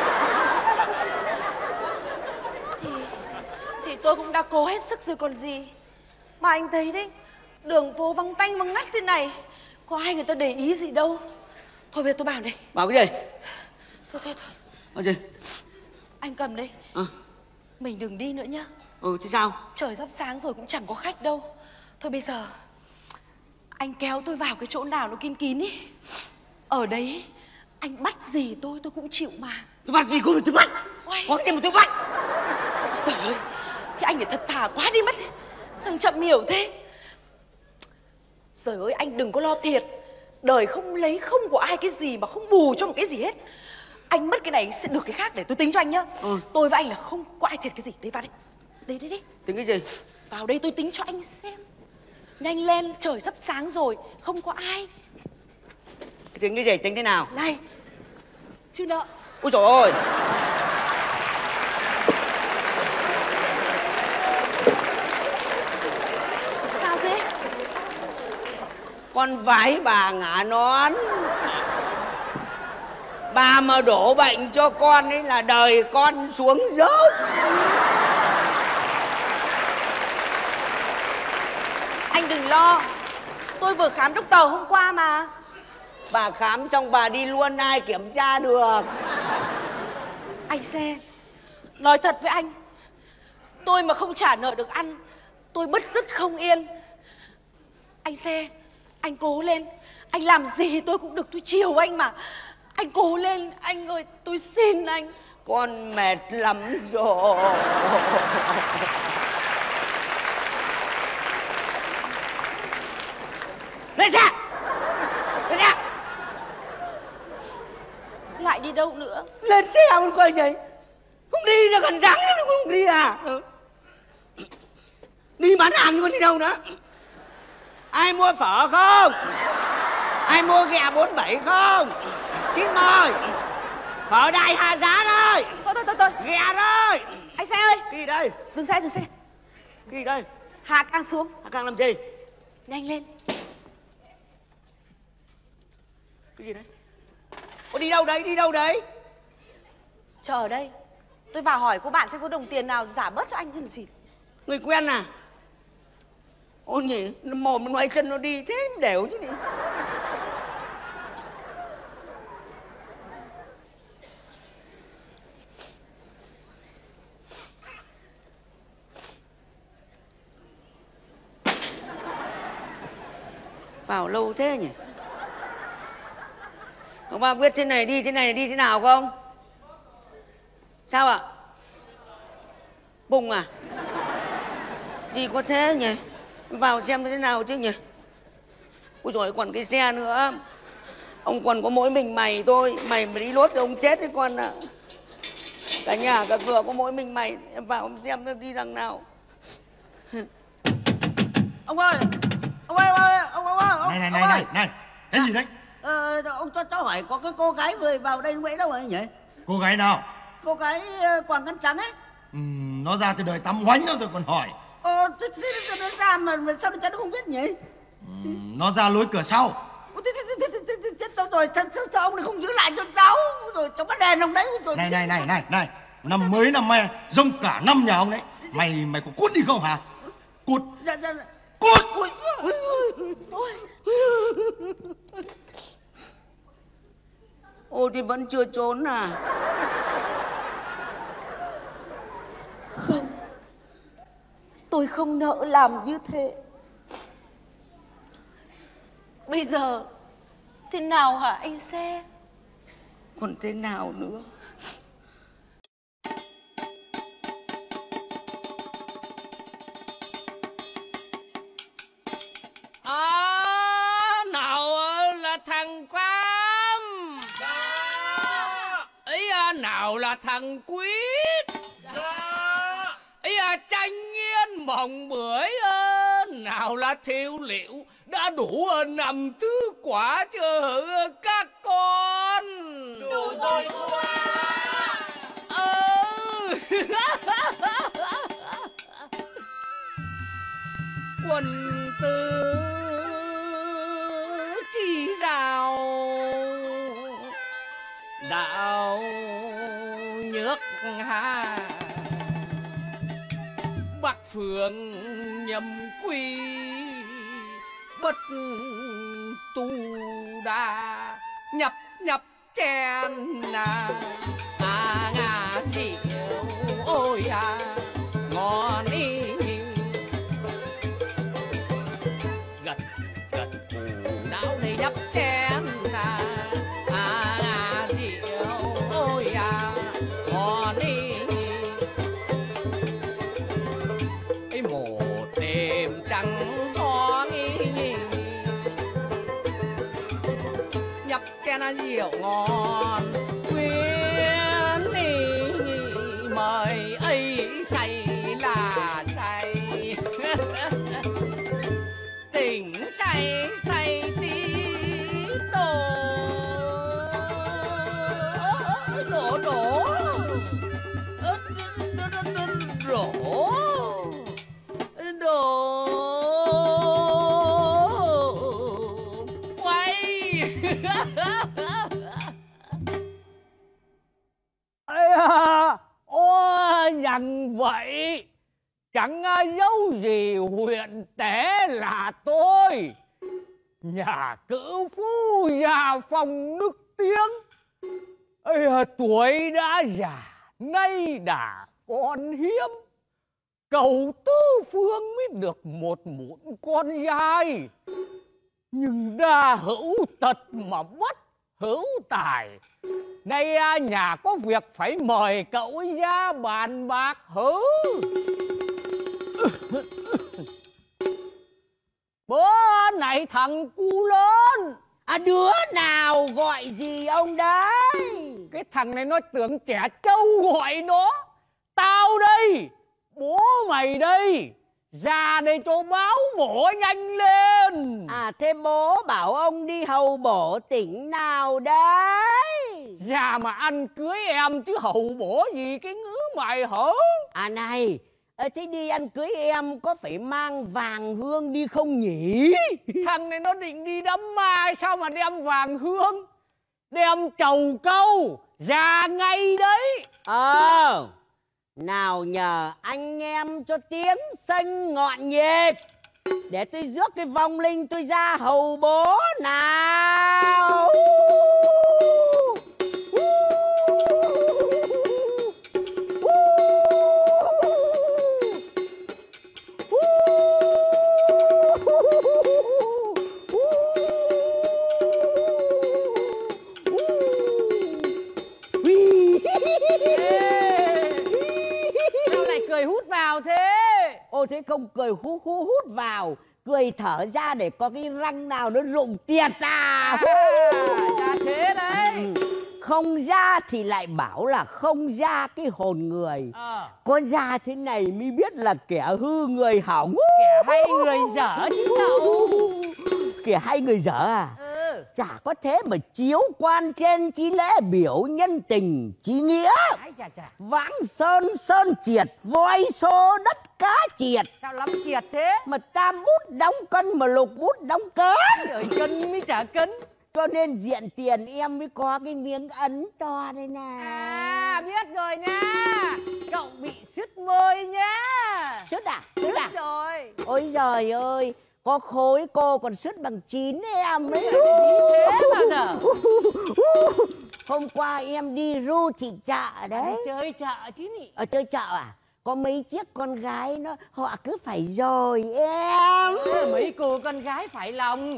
B: Thì tôi cũng đã cố hết sức rồi còn gì. Mà anh thấy đấy, đường phố vắng tanh vắng ngắt thế này, có ai người ta để ý gì đâu. Thôi bây giờ tôi bảo đây.
D: Bảo cái gì?
B: Thôi.
D: Bảo gì?
B: Anh cầm đây. Mình đừng đi nữa nhá.
D: Thế sao?
B: Trời sắp sáng rồi cũng chẳng có khách đâu. Thôi bây giờ anh kéo tôi vào cái chỗ nào nó kín kín ý. Ở đấy anh bắt gì tôi cũng chịu mà.
D: Tôi bắt gì cô tôi bắt.
B: Ôi.
D: Có gì mà tôi bắt.
B: Trời ơi, thì anh để thật thà quá đi mất. Sao anh chậm hiểu thế? Trời ơi, anh đừng có lo thiệt. Đời không lấy không của ai cái gì mà không bù cho một cái gì hết. Anh mất cái này sẽ được cái khác để tôi tính cho anh nhá. Tôi với anh là không có ai thiệt cái gì. Đấy vào đây. Đây.
D: Tính cái gì?
B: Vào đây tôi tính cho anh xem. Nhanh lên, trời sắp sáng rồi, không có ai.
D: Tính cái gì? Tính thế nào?
B: Này, chứ nợ.
D: Ôi trời ơi.
B: Sao thế?
D: Con vái bà ngả nón. Bà mà đổ bệnh cho con ấy là đời con xuống dốc.
B: Anh đừng lo. Tôi vừa khám doctor hôm qua mà.
D: Bà khám xong bà đi luôn, ai kiểm tra được.
B: Anh Xe, nói thật với anh, tôi mà không trả nợ được ăn, tôi bứt rứt không yên. Anh Xe, anh cố lên. Anh làm gì tôi cũng được, tôi chiều anh mà. Anh cố lên, anh ơi, tôi xin anh.
D: Con mệt lắm rồi. Lên xe. Lên xe.
B: Lại đi đâu nữa?
D: Lên xe con coi nhỉ. Không đi ra gần sáng nó không đi à? Đi bán hàng con đi đâu nữa? Ai mua phở không? Ai mua ghẹ 47 không? Xin mời. Phở Đại Hà Giá đây.
B: Thôi.
D: Ghẹ đây.
B: Anh Xe ơi.
D: Đi đây.
B: Dừng xe.
D: Đi đây.
B: Hạ Càng xuống.
D: Hạ Càng làm gì?
B: Nhanh lên.
D: Cái gì đấy? Cô đi đâu đấy?
B: Chờ ở đây. Tôi vào hỏi cô bạn xem có đồng tiền nào giả bớt cho anh cái gì.
D: Người quen à? Ôi nhỉ, mồm nó chân nó đi thế đều chứ đi. Vào lâu thế nhỉ? Các bạn biết thế này đi thế nào không? Sao ạ? Bùng à? Gì có thế nhỉ? Vào xem thế nào chứ nhỉ? Ôi rồi còn cái xe nữa. Ông còn có mỗi mình mày thôi. Mày mà đi lốt thì ông chết đấy con ạ. Cả nhà cả cửa có mỗi mình mày. Em vào em xem em đi đằng nào. Ông ơi. Ông ơi.
E: Này. Cái gì đấy?
A: Ông cho cháu hỏi có cái cô gái vừa vào đây lúc nãy đâu rồi nhỉ?
E: Cô gái nào?
A: Cô gái quàng khăn trắng ấy.
E: Nó ra từ đời tắm hoánh nó rồi còn hỏi.
A: Thế nó ra mà sao nó không biết nhỉ?
E: Nó ra lối cửa sau.
A: Chết cháu rồi, sao ông lại không giữ lại cho cháu? Rồi cháu bắt đèn ông đấy rồi.
E: Này. Năm mới năm me, rông cả năm nhà ông đấy. Mày có cút đi không hả? Cút.
A: Dạ.
E: Cút.
D: Ôi thì vẫn chưa trốn à?
B: Không. Tôi không nỡ làm như thế. Bây giờ thế nào hả anh Xe?
D: còn thế nào nữa.
F: Nào là thằng Quam. Dạ. Ấy nào là thằng Quýt. Dạ. Ấy Tranh Nghiên Mồng Bưởi. Nào là Thiêu Liệu. Đã đủ 5 thứ quả chưa các con.
C: Đủ rồi cô à.
F: Quân tư chi rào đạo nhước hà Bắc Phương nhầm quy bất tu đa nhập nhập chen ngà xỉu ôi ngon ý gật gật não này nhấp chén rượu ôi ngon đi ấy một đêm trắng gió nhấp chén rượu ngon quyến đi mời ấy say là say tỉnh say say tí đổ đổ đổ quay ôi rằng vậy chẳng dấu gì huyện té là tôi nhà cữu phu già phòng nức tiếng ây tuổi đã già nay đã còn hiếm cầu tứ phương mới được một muộn con trai nhưng đa hữu tật mà bất hữu tài nay nhà có việc phải mời cậu ra bàn bạc hứ. Bữa này thằng cu lớn.
A: Đứa nào gọi gì ông đấy?
F: Cái thằng này nó tưởng trẻ trâu gọi nó. Tao đây, bố mày đây, ra đây cho báo bổ nhanh lên.
A: Thế bố bảo ông đi hầu bổ tỉnh nào đấy?
F: Già mà ăn cưới em chứ hầu bổ gì cái ngữ mày hả?
A: Này, thế đi ăn cưới em có phải mang vàng hương đi không nhỉ?
F: Thằng này nó định đi đám ma sao mà đem vàng hương? Đem trầu cau ra ngay đấy.
A: Nào nhờ anh em cho tiếng xanh ngọn nhiệt để tôi rước cái vong linh tôi ra hầu bố nào.
F: Sao lại cười hút vào thế?
A: Thế không cười hút vào, cười thở ra để có cái răng nào nó rụng tiệt
F: ra thế đấy.
A: Không ra thì lại bảo là không ra cái hồn người. Có ra thế này mới biết là kẻ hư người hỏng.
F: Kẻ hay người dở chứ cậu.
A: Kẻ hay người dở à? Chả có thế mà chiếu quan trên chí lễ biểu nhân tình chí nghĩa. Vãng sơn sơn triệt voi số đất cá triệt.
F: Sao lắm triệt thế?
A: Mà tam bút đóng cân mà lục bút đóng cân.
F: Ở cân mới trả cân.
A: Cho nên diện tiền em mới có cái miếng ấn to đây nè.
F: Biết rồi nha. Cậu bị sứt môi nhá.
A: Sứt à?
F: Sứt rồi.
A: Ôi giời ơi, có khối cô còn sứt bằng 9 em ấy.
F: Thế bao giờ?
A: Hôm qua em đi ru thị chợ đấy.
F: Chơi chợ chứ nhỉ?
A: Ở chơi chợ à? Có mấy chiếc con gái nó họ cứ phải rồi em.
F: Mấy cô con gái phải lòng.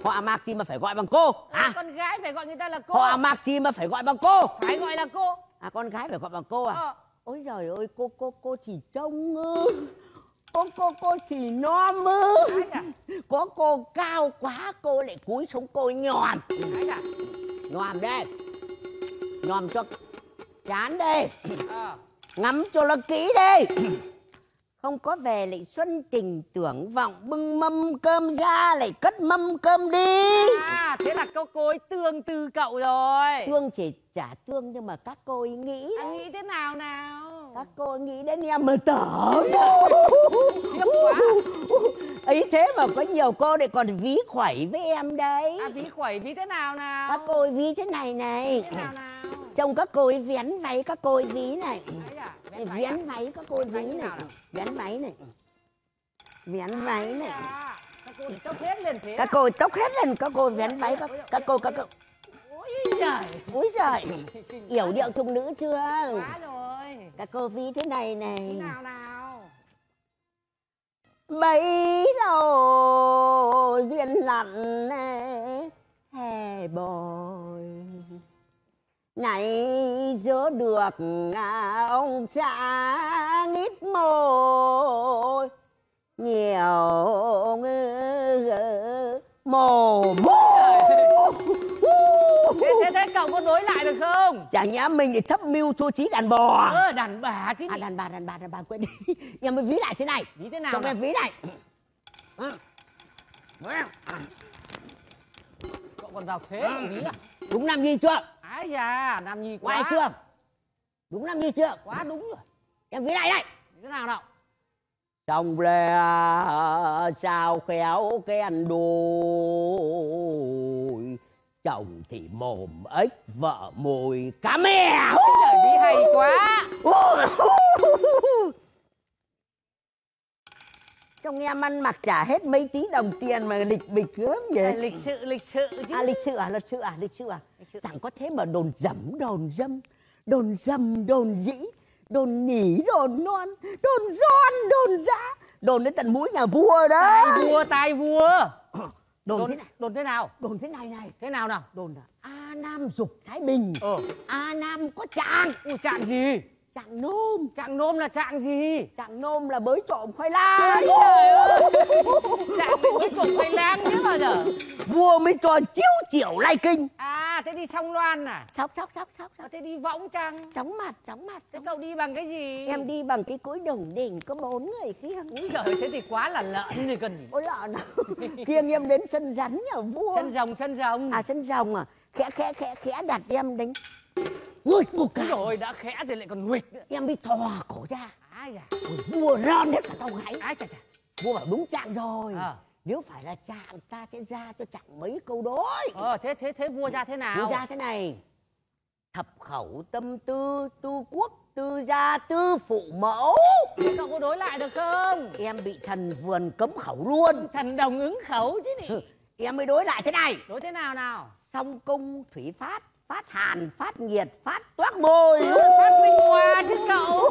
A: Họ Mạc gì mà phải gọi bằng cô hả?
F: Con gái phải gọi người ta là cô.
A: Họ Mạc gì mà phải gọi bằng cô?
F: Phải gọi là cô.
A: À, con gái phải gọi bằng cô à? Ôi giời ơi, cô chỉ trông cô chỉ non ư. Có cô cao quá cô lại cúi xuống cô nhòm. Nhòm đây, nhòm cho chán đây, ngắm cho nó kỹ đây. Không có về lại xuân tình tưởng vọng, bưng mâm cơm ra lại cất mâm cơm đi.
F: À, thế là cô ấy tương tư cậu rồi.
A: Tương chỉ trả tương nhưng mà các cô ấy nghĩ đấy.
F: Nghĩ thế nào nào?
A: Các cô ấy nghĩ đến em mà tở.
F: Khiếp quá.
A: Ấy thế mà có nhiều cô lại còn ví khuẩy với em đấy.
F: À, ví khuẩy ví thế nào nào?
A: Các cô ấy ví thế này này.
F: Thế nào nào?
A: Trông các cô ấy vén váy các cô ấy ví này.
F: Vén
A: váy các cô ấy ví này. Vén váy này. Vén váy này.
F: Các cô để tóc hết lên thế.
A: Các cô tóc hết lên, các cô vén váy các cô.
F: Ôi giời.
A: Úi giời. Yểu điệu thục nữ chưa?
F: Quá rồi.
A: Các cô ví thế này này.
F: Thế nào nào?
A: Bấy lâu duyên lặn hè bồi, này giữa được ông xã nghít môi nhiều mồ
F: Thế cậu có đối lại được không?
A: chả nhẽ mình thì thấp mưu thua chí đàn bò.
F: Đàn bà chứ.
A: À, đàn bà quên đi. Em mới ví lại thế này.
F: Ví thế nào?
A: Trong em ví này.
F: Cậu còn vào thế cậu ví à?
A: Đúng Nam Nhi chưa?
F: Ái da, Nam Nhi quá.
A: Quay chưa? Đúng Nam Nhi chưa?
F: Quá đúng rồi.
A: Em ví lại đây.
F: Thế nào nào?
A: Trong lê sao khéo khen đôi, chồng thì mồm ếch vợ mùi cá mèo.
F: Trời, ví hay quá.
A: Trong em ăn mặc trả hết mấy tí đồng tiền mà lịch bịch gớm vậy.
F: Lịch sự chứ.
A: À, lịch sự à? Chẳng có thế mà đồn dẫm, đồn dâm, đồn dầm, đồn dĩ, đồn nỉ, đồn non, đồn giòn, đồn dã, đồn đến tận mũi nhà vua đó.
F: Tai vua.
A: Đồn thế này.
F: Đồn thế nào?
A: Đồn thế này này.
F: Thế nào nào?
A: Đồn là A Nam dục Thái Bình. A Nam có trạng.
F: Ui, trạng gì?
A: Trạng nôm.
F: Trạng nôm là trạng gì?
A: Trạng nôm là bới trộm khoai lang.
F: Trời ơi. Trạng bới trộm khoai lang chứ bao giờ.
A: Vua mới cho chiếu chiểu lai kinh.
F: À, thế đi Song Loan à?
A: Sóc.
F: Thế đi Võng Trăng.
A: Chóng mặt.
F: Thế cậu đi bằng cái gì?
A: Em đi bằng cái cối đồng đỉnh có 4 người khiêng.
F: Úi giời, thế thì quá là lợn gì cần gì.
A: Ôi lợn nào. Khiêng em đến sân rắn nhà vua.
F: Sân rồng.
A: À, sân rồng à. Khẽ đặt em đánh nguệch một cái.
F: Rồi đã khẽ thì lại còn nguệch nữa.
A: Em bị thò cổ ra.
F: Ai da.
A: Ôi, vua rơn hết cả tông háy.
F: Ai chà.
A: Vua bảo đúng trạng rồi. Nếu phải là trạng ta sẽ ra cho chẳng mấy câu đối.
F: Thế vua ra thế nào?
A: Vua ra thế này. Thập khẩu tâm tư, tư quốc, tư gia, tư phụ mẫu.
F: Thế cậu có đối lại được không?
A: Em bị thần vườn cấm khẩu luôn.
F: Thần đồng ứng khẩu chứ nhỉ.
A: Em mới đối lại thế này.
F: Đối thế nào nào?
A: Song cung thủy phát, phát hàn, phát nhiệt, phát toát môi.
F: Phát minh hoa chứ cậu.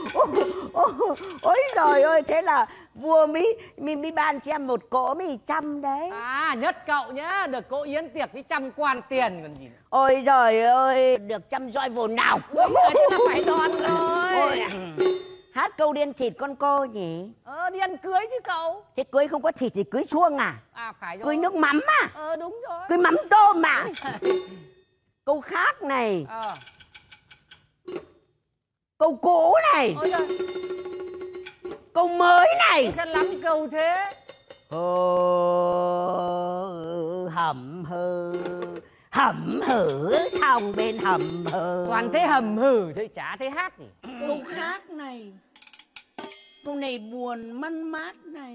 A: Ôi trời ơi, thế là vua mới ban cho em một cỗ mì chăm đấy.
F: À, nhất cậu nhá, được cỗ yến tiệc với 100 quan tiền còn gì.
A: Ôi trời ơi, được 100 roi vồn nào.
F: Thế là phải đón rồi.
A: Hát câu điên thịt con cô nhỉ?
F: Đi ăn cưới chứ cậu.
A: Thế cưới không có thịt thì cưới chuông à?
F: À, phải rồi.
A: Cưới nước mắm à?
F: Đúng rồi.
A: Cưới mắm tôm à? Câu khác này. Câu cũ này.
F: Ôi trời.
A: Câu mới này.
F: Sao lắm câu thế?
A: Hầm hử xong bên hầm hử.
F: Toàn thế hầm hử thôi, chả thấy hát gì.
A: Câu khác này. Câu này buồn man mát này.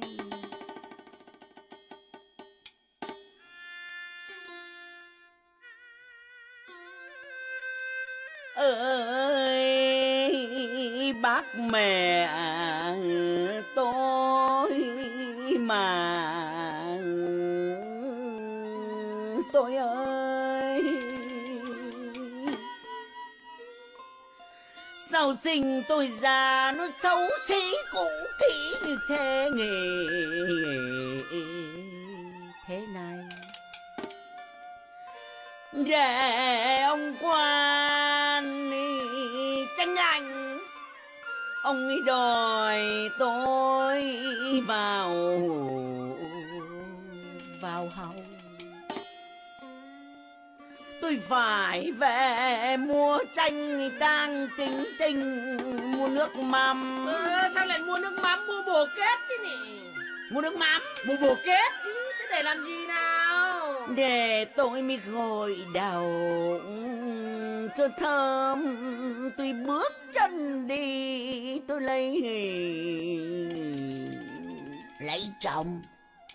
A: Ơi bác mẹ tôi mà tôi ơi, sao sinh tôi già nó xấu xí cũ kỹ như thế này. để ông quan tranh giành, ông ấy đòi tôi vào hầu. Tôi phải về mua chanh tang tính tình, mua nước mắm.
F: Sao lại mua nước mắm, mua bồ kết chứ nhỉ?
A: Mua nước mắm,
F: Mua bồ kết chứ, thế để làm gì nào?
A: để tôi mới gội đầu cho thơm. Tôi bước chân đi, tôi lấy chồng.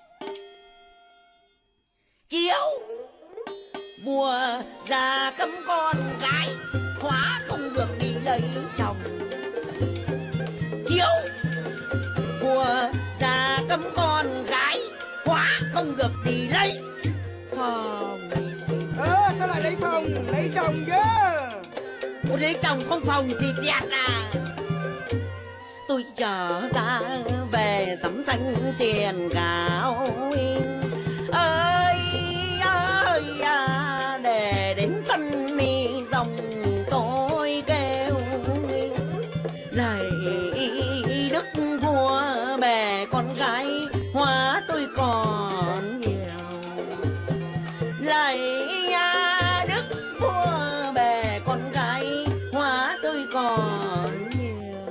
A: Chiếu vua già cấm con gái, khóa không được đi lấy chồng. Chiếu vua già cấm con gái, khóa không được đi lấy phòng.
G: Sao lại lấy phòng, lấy chồng chứ?
A: Muốn lấy chồng không phòng thì tiệt à. Tôi trở ra về sắm xanh tiền gạo ơi ơi à, để đến sân mi dòng tôi kêu này đức vua bè con gái hóa tôi còn nhiều. Này đức vua bè con gái hóa tôi còn nhiều.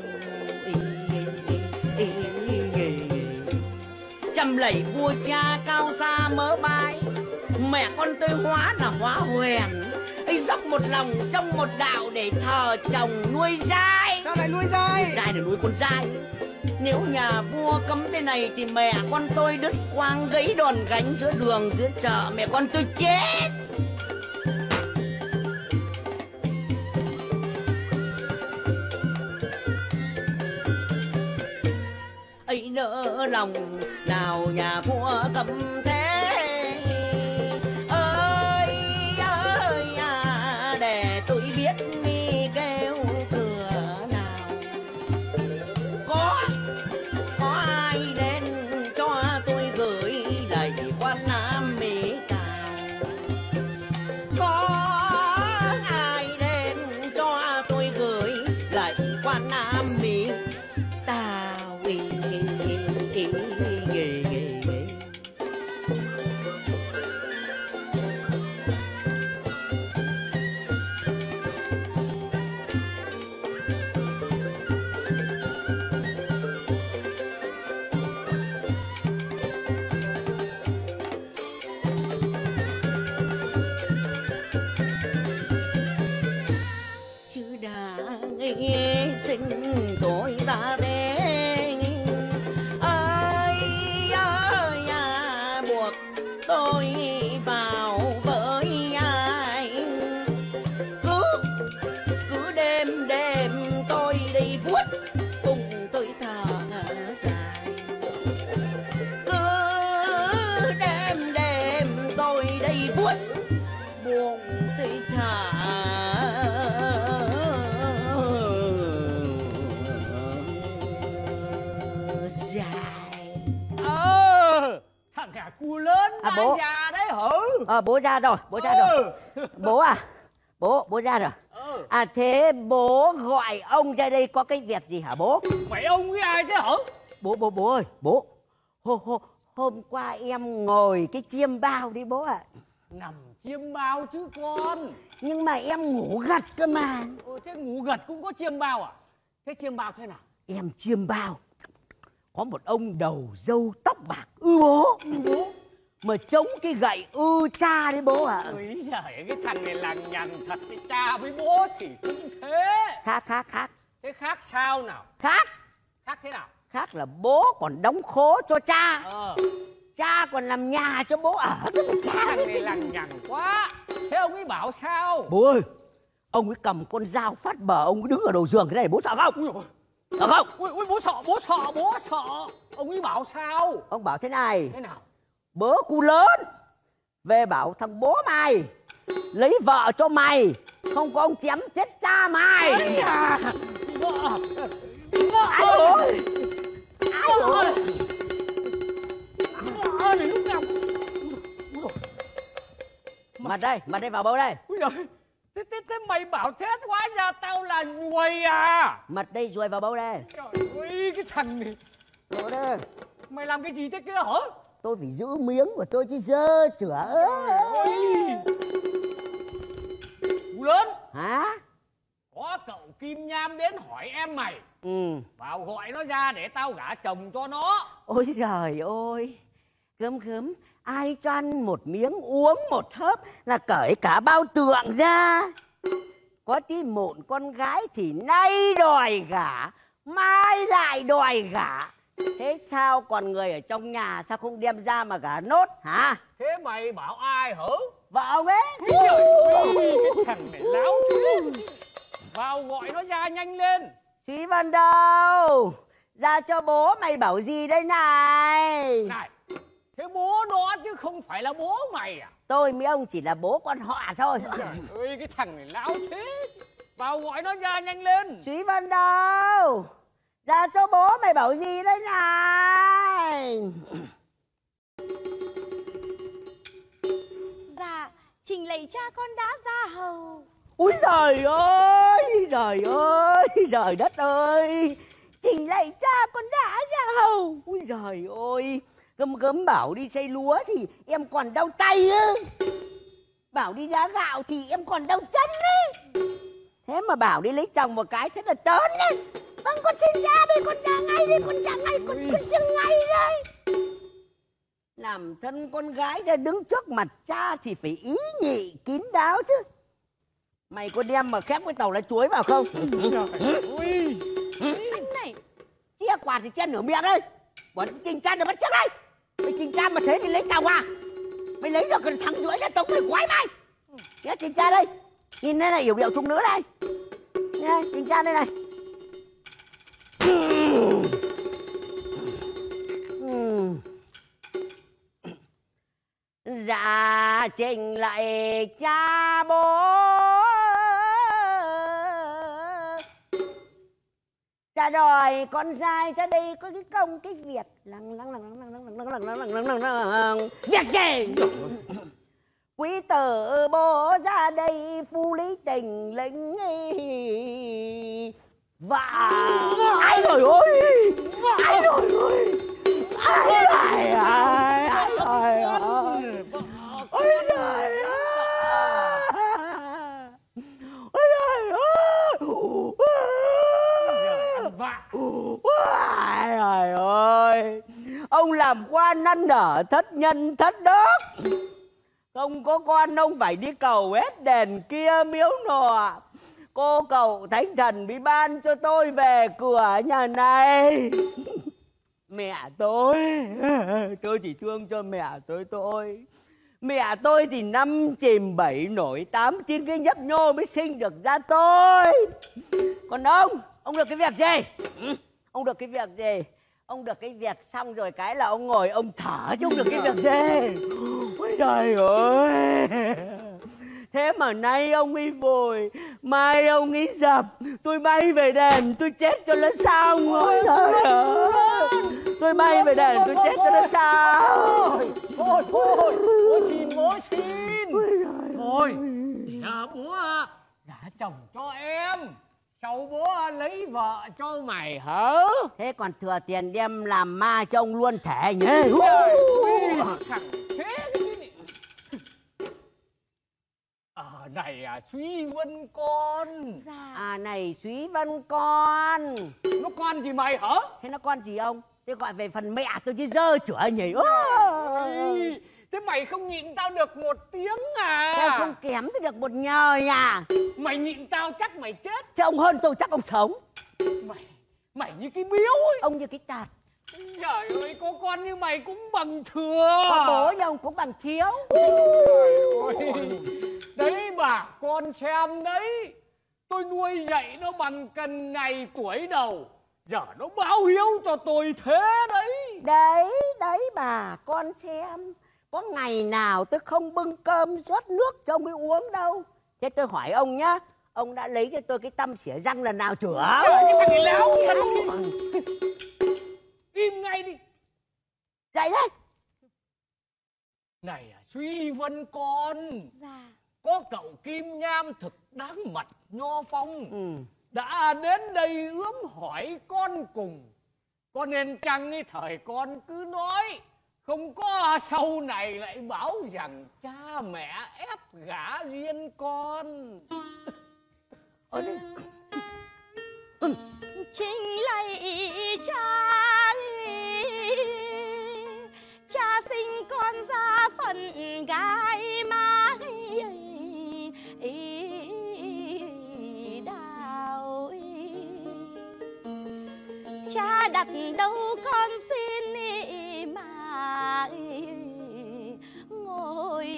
A: Chăm lạy vua cha cao xa mớ bái, mẹ con tôi hóa là hóa huyền ấy, dốc một lòng trong một đạo để thờ chồng nuôi dai.
G: Sao lại nuôi dai?
A: Dai để nuôi con dai. Nếu nhà vua cấm thế này thì mẹ con tôi đứt quang gãy đòn gánh giữa đường giữa chợ, mẹ con tôi chết. Ấy nỡ lòng nào nhà vua cấm thế ơi ơi à, để tôi biết mi kêu cửa nào. Có ai đến cho tôi gửi đầy quan Nam Mỹ Tào. Có ai đến cho tôi gửi đầy quan Nam Mỹ Tào. Chứ đã sinh tôi ra thế ơi ơi à, buộc tôi vào với ai. Cứ đêm đêm tôi đi vuốt cùng tôi thở dài. Cứ đêm đêm tôi đi vuốt buồn tôi thở dài.
F: Thằng cả cu lớn đã
A: bố.
F: già đấy hử?
A: Bố ra rồi, bố ra rồi. Bố à, bố ra rồi. À thế bố gọi ông ra đây có cái việc gì hả bố?
F: Vậy ông với ai thế hử?
A: Bố ơi, bố. Hôm qua em ngồi cái chiêm bao đi bố ạ.
F: Nằm chiêm bao chứ con.
A: Nhưng mà em ngủ gật cơ mà.
F: Thế ngủ gật cũng có chiêm bao à? Thế chiêm bao thế nào?
A: Em chiêm bao có một ông đầu râu tóc bạc bố. Mà chống cái gậy cha đấy bố ạ.
F: Úi giời, cái thằng này lằng nhằng thật. Cái cha với bố thì cũng thế.
A: Khác.
F: Thế khác sao nào?
A: Khác
F: thế nào?
A: Khác là bố còn đóng khố cho cha. Cha còn làm nhà cho bố ở.
F: Thằng này lằng nhằng quá. Thế ông ấy bảo sao?
A: Bố ơi, ông ấy cầm con dao phát bờ, ông ấy đứng ở đầu giường thế này, bố sợ không? Sợ không?
F: Ui, bố sợ. Ông ấy bảo sao?
A: Ông bảo thế này.
F: Thế nào?
A: Bố cu lớn về bảo thằng bố mày lấy vợ cho mày, không có ông chém chết cha mày.
F: Vợ
A: Ai ơi,
F: vợ này lúc nào
A: Mặt đây vào bầu đây.
F: Ui giời, thế mày bảo thế hóa ra tao là ruồi à?
A: Mặt đây ruồi vào bầu đây.
F: Trời ơi, cái thằng này.
A: Vào đây.
F: Mày làm cái gì thế kia hả?
A: Tôi phải giữ miếng của tôi chứ dơ chửa.
F: Cú lớn.
A: Hả?
F: Có cậu Kim Nham đến hỏi em mày. Vào gọi nó ra để tao gả chồng cho nó.
A: Ôi giời ơi. Gớm, ai cho ăn một miếng uống một hớp là cởi cả bao tượng ra. Có tí mụn con gái thì nay đòi gả, mai lại đòi gả. Thế sao còn người ở trong nhà sao không đem ra mà gả nốt hả?
F: Thế mày bảo ai hả?
A: Vợ ông ấy.
F: Trời ơi, cái thằng này láo thế. Vào gọi nó ra nhanh lên.
A: Thúy Vân đâu? Ra cho bố mày bảo gì đây này?
F: Này, thế bố nó chứ không phải là bố mày à?
A: Tôi với ông chỉ là bố con họ thôi.
F: Trời ơi, cái thằng này láo thế. Vào gọi nó ra nhanh lên.
A: Thúy Vân đâu? Ra cho bố mày bảo gì đây này?
H: Dạ, Trình lấy cha con đã ra hầu.
A: Úi giời ơi, trời đất ơi. Trình lấy cha con đã ra hầu. Úi giời ơi. Gớm bảo đi xây lúa thì em còn đau tay ư. Bảo đi đá gạo thì em còn đau chân ấy. Thế mà bảo đi lấy chồng một cái thế là tớn ấy. Vâng, con xin ra đi, con ra ngay đi, con dừng ngay đây. Làm thân con gái ra đứng trước mặt cha thì phải ý nhị kín đáo chứ. Mày có đem mà khép cái tàu lá chuối vào không?
H: Anh này.
A: Chia quạt thì chen nửa miệng đây. Bọn Trình Chan được bắt trước đây. Mày Trình Chan mà thế thì lấy chồng à? Mày lấy được thằng rưỡi là tống mày quái mày. Nhá Trình Chan đây. Nhìn đây này, yểu điệu thùng nữa đây. Nha, Trình Chan đây này. Dạ Trình lại cha bố. Cha đòi con trai ra đây có cái công cái việc việc gì? Quý tử bố ra đây phu lý tình lính và ai rồi ôi, ai rồi ôi, ai trời ơi, ông làm quan năn nở thất nhân thất đức. Không có con ông phải đi cầu hết đền kia miếu nọ. Cô cậu thánh thần bị ban cho tôi về cửa nhà này. Mẹ tôi chỉ thương cho mẹ tôi thôi. Mẹ tôi thì 5 chìm 7 nổi 8 9 cái nhấp nhô mới sinh được ra tôi. Còn ông được cái việc gì? Ông được cái việc gì? Ông được cái việc xong rồi cái là ông ngồi ông thở chứ ông được cái việc gì? Ôi trời ơi. Thế mà nay ông ấy vội, mai ông ấy dập, tôi bay về đền tôi chết cho nó xong. Ôi trời ơi. Tôi bay về đền tôi chết cho nó xong.
F: Thôi, bố xin. Thôi, để bố gả chồng cho em. Sau bố lấy vợ cho mày hả?
A: Thế còn thừa tiền đem làm ma cho ông luôn thể nhỉ?
F: Thằng thế cái này. Này Thúy Vân con.
A: À này Thúy Vân con.
F: Nó con gì mày hả?
A: Thế nó con gì ông? Thế gọi về phần mẹ tôi chứ dơ chửa nhỉ.
F: Thế mày không nhịn tao được một tiếng à?
A: Thế không kém thì được một nhờ nhà.
F: Mày nhịn tao chắc mày chết.
A: Thế ông hơn tôi chắc ông sống.
F: Mày như cái biếu ấy.
A: Ông như cái tạt.
F: Trời ơi, có con như mày cũng bằng thừa.
A: Có bố như ông cũng bằng thiếu.
F: Đấy bà con xem đấy. Tôi nuôi dạy nó bằng cần ngày tuổi đầu. Giờ nó báo hiếu cho tôi thế đấy.
A: Đấy bà con xem. Có ngày nào tôi không bưng cơm rót nước cho ông ấy uống đâu. Thế tôi hỏi ông nhá. Ông đã lấy cho tôi cái tăm xỉa răng lần nào chữa?
F: Cái thằng này láo thật. Im ngay đi.
A: Dậy đấy.
F: Này Suy Vân con.
H: Dạ.
F: Có cậu Kim Nham thực đáng mật Nho Phong
D: Ừ.
F: đã đến đây ướm hỏi con cùng. Có nên chăng ấy thời con cứ nói, không có sau này lại bảo rằng cha mẹ ép gả duyên con.
H: Chính lạy cha, cha sinh con ra phận gái má đào. Cha đặt đâu con xin mà ngồi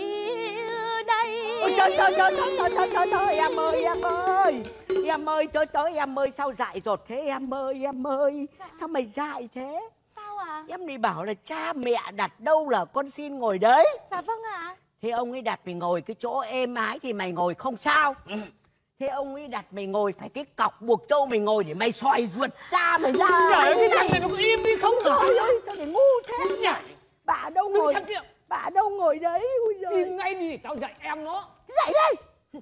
H: đây.
A: Ôi trời, em ơi, trời, em ơi, sao dại dột thế em ơi, sao mày dại thế?
H: Sao ạ?
A: Em đi bảo là cha mẹ đặt đâu là con xin ngồi đấy.
H: Dạ vâng ạ.
A: Thế ông ấy đặt mày ngồi cái chỗ êm ái thì mày ngồi không sao. Thế ông ấy đặt mày ngồi phải cái cọc buộc trâu mày ngồi để mày xoay ruột cha mày ra.
F: Trời ơi, cái thằng này nó có im đi không hả?
A: Trời ơi, sao để ngu thế?
F: Nhảy.
A: Bà đâu ngồi, bà đâu ngồi đấy. Ui giời.
F: Im ngay đi để cháu dạy em nó.
A: Dậy đây.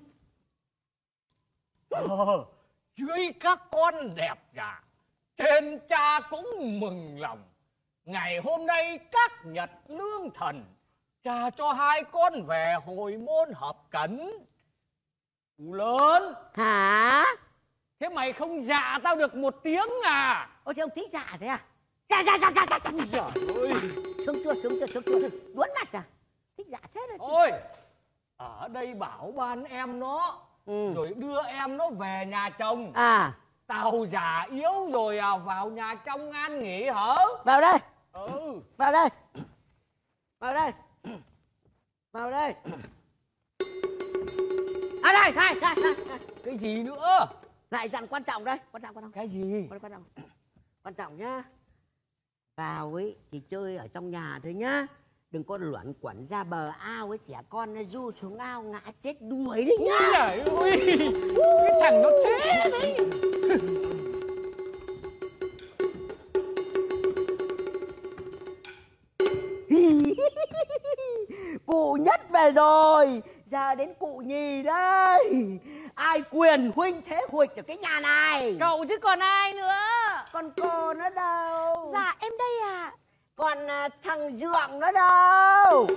F: Dưới các con đẹp dạ, trên cha cũng mừng lòng. Ngày hôm nay các nhật lương thần, cha cho hai con về hồi môn hợp cẩn. Cụ lớn.
A: Hả?
F: Thế mày không dạ tao được một tiếng à?
A: Ôi thế ông thích dạ thế à? Dạ. Trời ơi. Sướng chưa? Đuốn mặt à? Thích dạ thế rồi.
F: Ôi, ở đây bảo ban em nó, rồi đưa em nó về nhà chồng.
A: À.
F: Tao già yếu rồi vào nhà trong an nghỉ hả?
A: Vào đây.
F: Ừ.
A: Vào đây. À đây.
F: Cái gì nữa?
A: Lại dặn quan trọng đây. Quan trọng.
F: Cái gì?
A: Quan trọng nhá. Vào ấy thì chơi ở trong nhà thôi nhá. Đừng có luẩn quẩn ra bờ ao ấy, trẻ con nó du xuống ao ngã chết đuổi đấy nhá.
F: Trời ơi, cái thằng nó thế đấy.
A: Cụ nhất về rồi, giờ đến cụ nhì đây. Ai quyền huynh thế huịch ở cái nhà này?
H: Cậu chứ còn ai nữa.
A: Còn cô nó đâu?
H: Dạ em đây ạ.
A: Còn thằng Dượng nó đâu?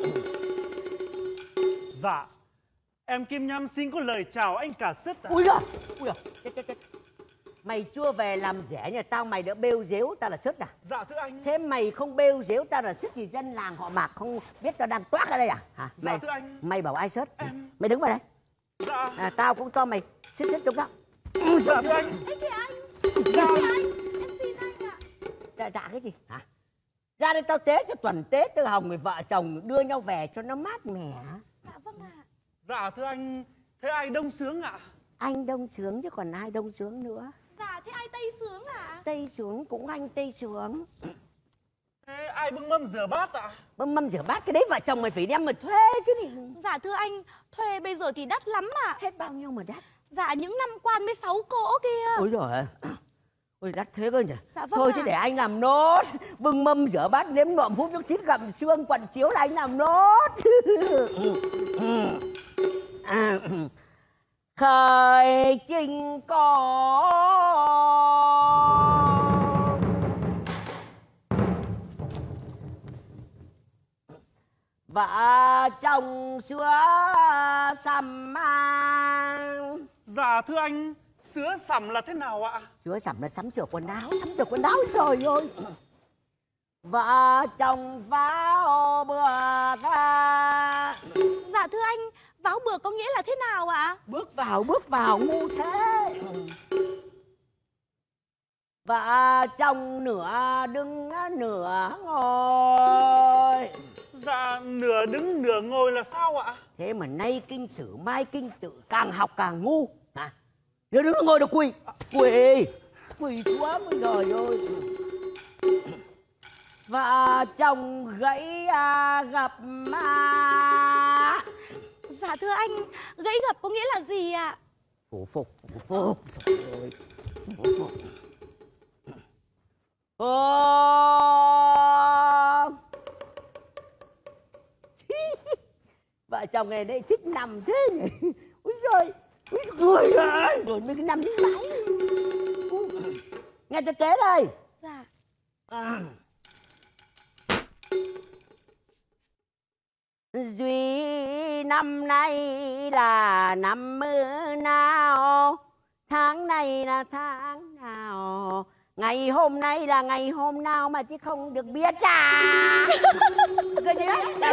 I: Dạ, em Kim Nham xin có lời chào anh cả Sứt ạ.
A: Ui giời, chết. Mày chưa về làm rẻ nhà tao, mày đã bêu dếu tao là Sứt à?
I: Dạ thưa anh.
A: Thế mày không bêu dếu tao là Sứt thì dân làng họ Mạc không biết tao đang toác ở đây à? Hả?
I: Dạ thưa anh.
A: Mày bảo ai Sứt?
I: Em.
A: Mày đứng vào đây.
I: Dạ.
A: Tao cũng cho mày Sứt chống đó.
I: Dạ thưa anh.
H: Ê kìa anh.
I: Dạ.
H: Em xin anh ạ.
A: Dạ cái gì hả? Ra đây tao tế cho tuần Tết Tư Hồng người vợ chồng đưa nhau về cho nó mát mẻ.
H: Dạ vâng ạ.
I: Dạ thưa anh, thế ai đông sướng ạ?
A: Anh đông sướng chứ còn ai đông sướng nữa.
H: Dạ thế ai Tây sướng ạ?
A: Tây sướng cũng anh Tây sướng.
I: Thế ai bưng mâm rửa bát ạ?
A: Bưng mâm rửa bát cái đấy vợ chồng mày phải đem mà thuê chứ gì.
H: Dạ thưa anh, thuê bây giờ thì đắt lắm ạ.
A: Hết bao nhiêu mà đắt?
H: Dạ những năm quan mới 6 cỗ kia.
A: Ôi giời, ôi đắt thế cơ nhỉ.
H: Dạ vâng
A: thôi
H: ạ.
A: chứ để anh làm nốt. Bưng mâm rửa bát nếm nộm hút nước chít gặm xương quần chiếu là anh làm nốt. Khởi trình có vợ chồng sữa sầm mang.
I: Dạ thưa anh, sữa sẩm là thế nào ạ?
A: Sữa sẩm là sắm sửa quần áo, trời ơi. Vợ chồng pháo bừa ca.
H: Dạ thưa anh, váo bừa có nghĩa là thế nào ạ?
A: Bước vào ngu thế. Vợ chồng nửa đứng nửa ngồi.
I: Dạ, nửa đứng nửa ngồi là sao ạ?
A: Thế mà nay kinh sử mai kinh tự, càng học càng ngu hả? Nửa đứng nửa ngồi được quỳ. Quỳ quá mới trời ơi. Vợ chồng gãy gặp ma.
H: Dạ thưa anh, gãy gập có nghĩa là gì ạ?
A: Phủ phục. vợ chồng này đây thích nằm thế nhỉ. Úi giời, úi giời, rồi mới cứ nằm đến mãi. Nghe tôi kể đây.
B: Dạ.
A: Duy năm nay là năm nào, tháng này là tháng nào, ngày hôm nay là ngày hôm nào mà chứ không được biết à. Cái gì đấy?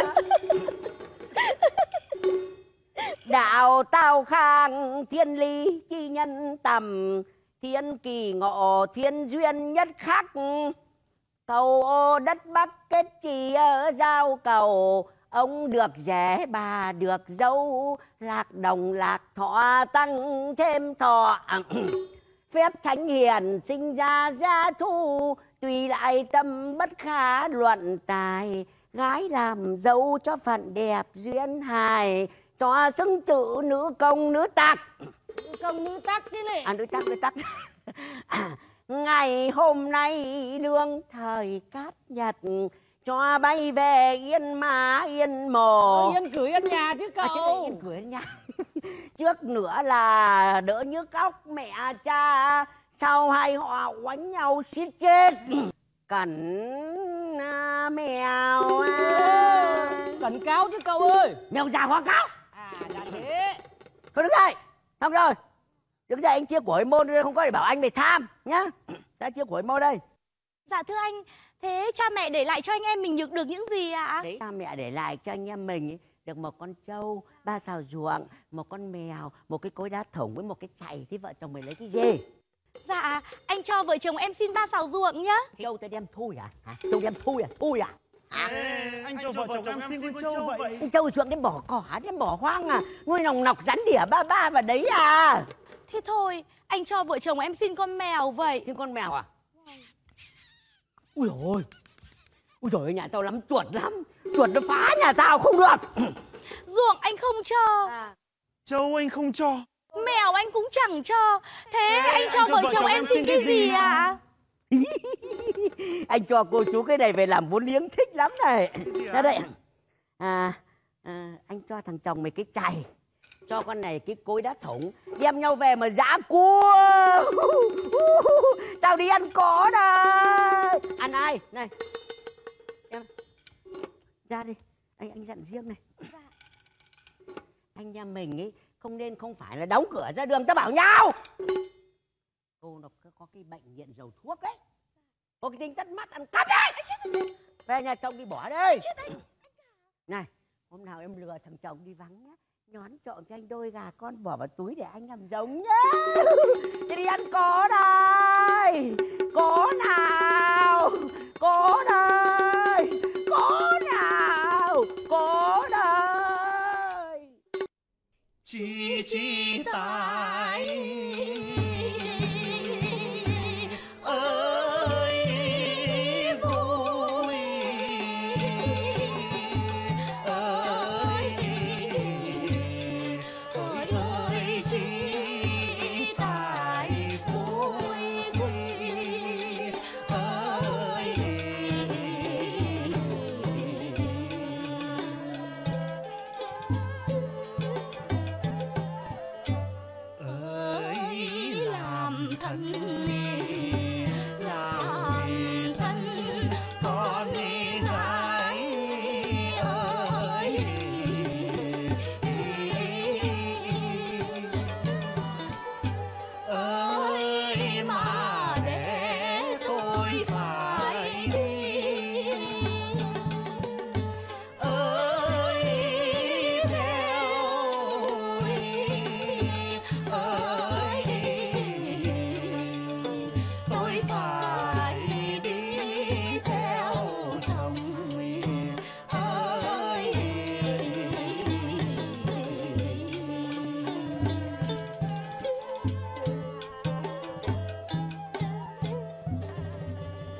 A: Đạo tao khang thiên lý chi nhân tầm, thiên kỳ ngộ thiên duyên nhất khắc, cầu đất Bắc kết chỉ ở giao cầu, ông được rể bà được dâu, lạc đồng lạc thọ tăng thêm thọ. Phép thánh hiền sinh ra gia thu, tùy lại tâm bất khả luận tài, gái làm dâu cho phận đẹp duyên hài, cho xứng chữ nữ công nữ tặc.
F: Nữ công nữ tắc chứ này.
A: À, nữ tắc. Ngày hôm nay lương thời cát nhật, cho bay về yên má yên mồ.
F: Yên cửa yên nhà chứ cậu.
A: Yên cửa yên nhà. Trước nữa là đỡ nhức óc mẹ cha, sau hai họ oánh nhau suýt chết. Cẩn mèo
F: Cẩn cáo chứ cậu ơi.
A: Mèo già hóa cáo.
F: À đã thế.
A: Thôi đứng dậy. Xong rồi. Đứng dậy anh chia của môn đây, không có để bảo anh mày tham nhá. Ta chia của môn đây.
H: Dạ thưa anh, thế cha mẹ để lại cho anh em mình được những gì ạ?
A: Đấy, cha mẹ để lại cho anh em mình ấy, được một con trâu, 3 sào ruộng, một con mèo, một cái cối đá thủng với một cái chày. Thế vợ chồng mày lấy cái gì?
H: Dạ, anh cho vợ chồng em xin 3 sào ruộng nhá.
A: Trâu ta đem thui à? Trâu đem thui à? Thui à?
I: Anh cho vợ chồng em xin con trâu vậy.
A: Anh trâu ruộng đem bỏ cỏ, đem bỏ hoang à? Nuôi nòng nọc rắn đỉa ba vào đấy à?
H: Thế thôi, anh cho vợ chồng em xin con mèo vậy.
A: Xin con mèo à? Ui dồi ôi. Ui dồi ôi, nhà tao lắm chuột lắm. Chuột nó phá nhà tao không được.
H: Ruộng anh không cho.
I: Trâu anh không cho.
H: Mèo anh cũng chẳng cho. Thế anh cho vợ chồng em xin cái gì ạ?
A: Anh cho cô chú cái này về làm vốn liếng thích lắm này. Ra đây. Anh cho thằng chồng mày cái chày, cho con này cái cối đá thủng, đem nhau về mà giã cua. Tao đi ăn cỏ đây. Ăn ai? Này. Em. Ra đi. Anh dặn riêng này. Anh em mình ấy không phải là đóng cửa ra đường, tao bảo nhau. Cô nó có cái bệnh nghiện dầu thuốc đấy, có cái tính tắt mắt ăn cắp đấy. Về nhà chồng đi bỏ đây. Này, hôm nào em lừa thằng chồng đi vắng nhá, nhón trộn cho anh đôi gà con bỏ vào túi để anh làm giống nhá. Thế đi ăn có đây. Có nào. Có đây. Có nào. Có đây.
C: Chi tài thân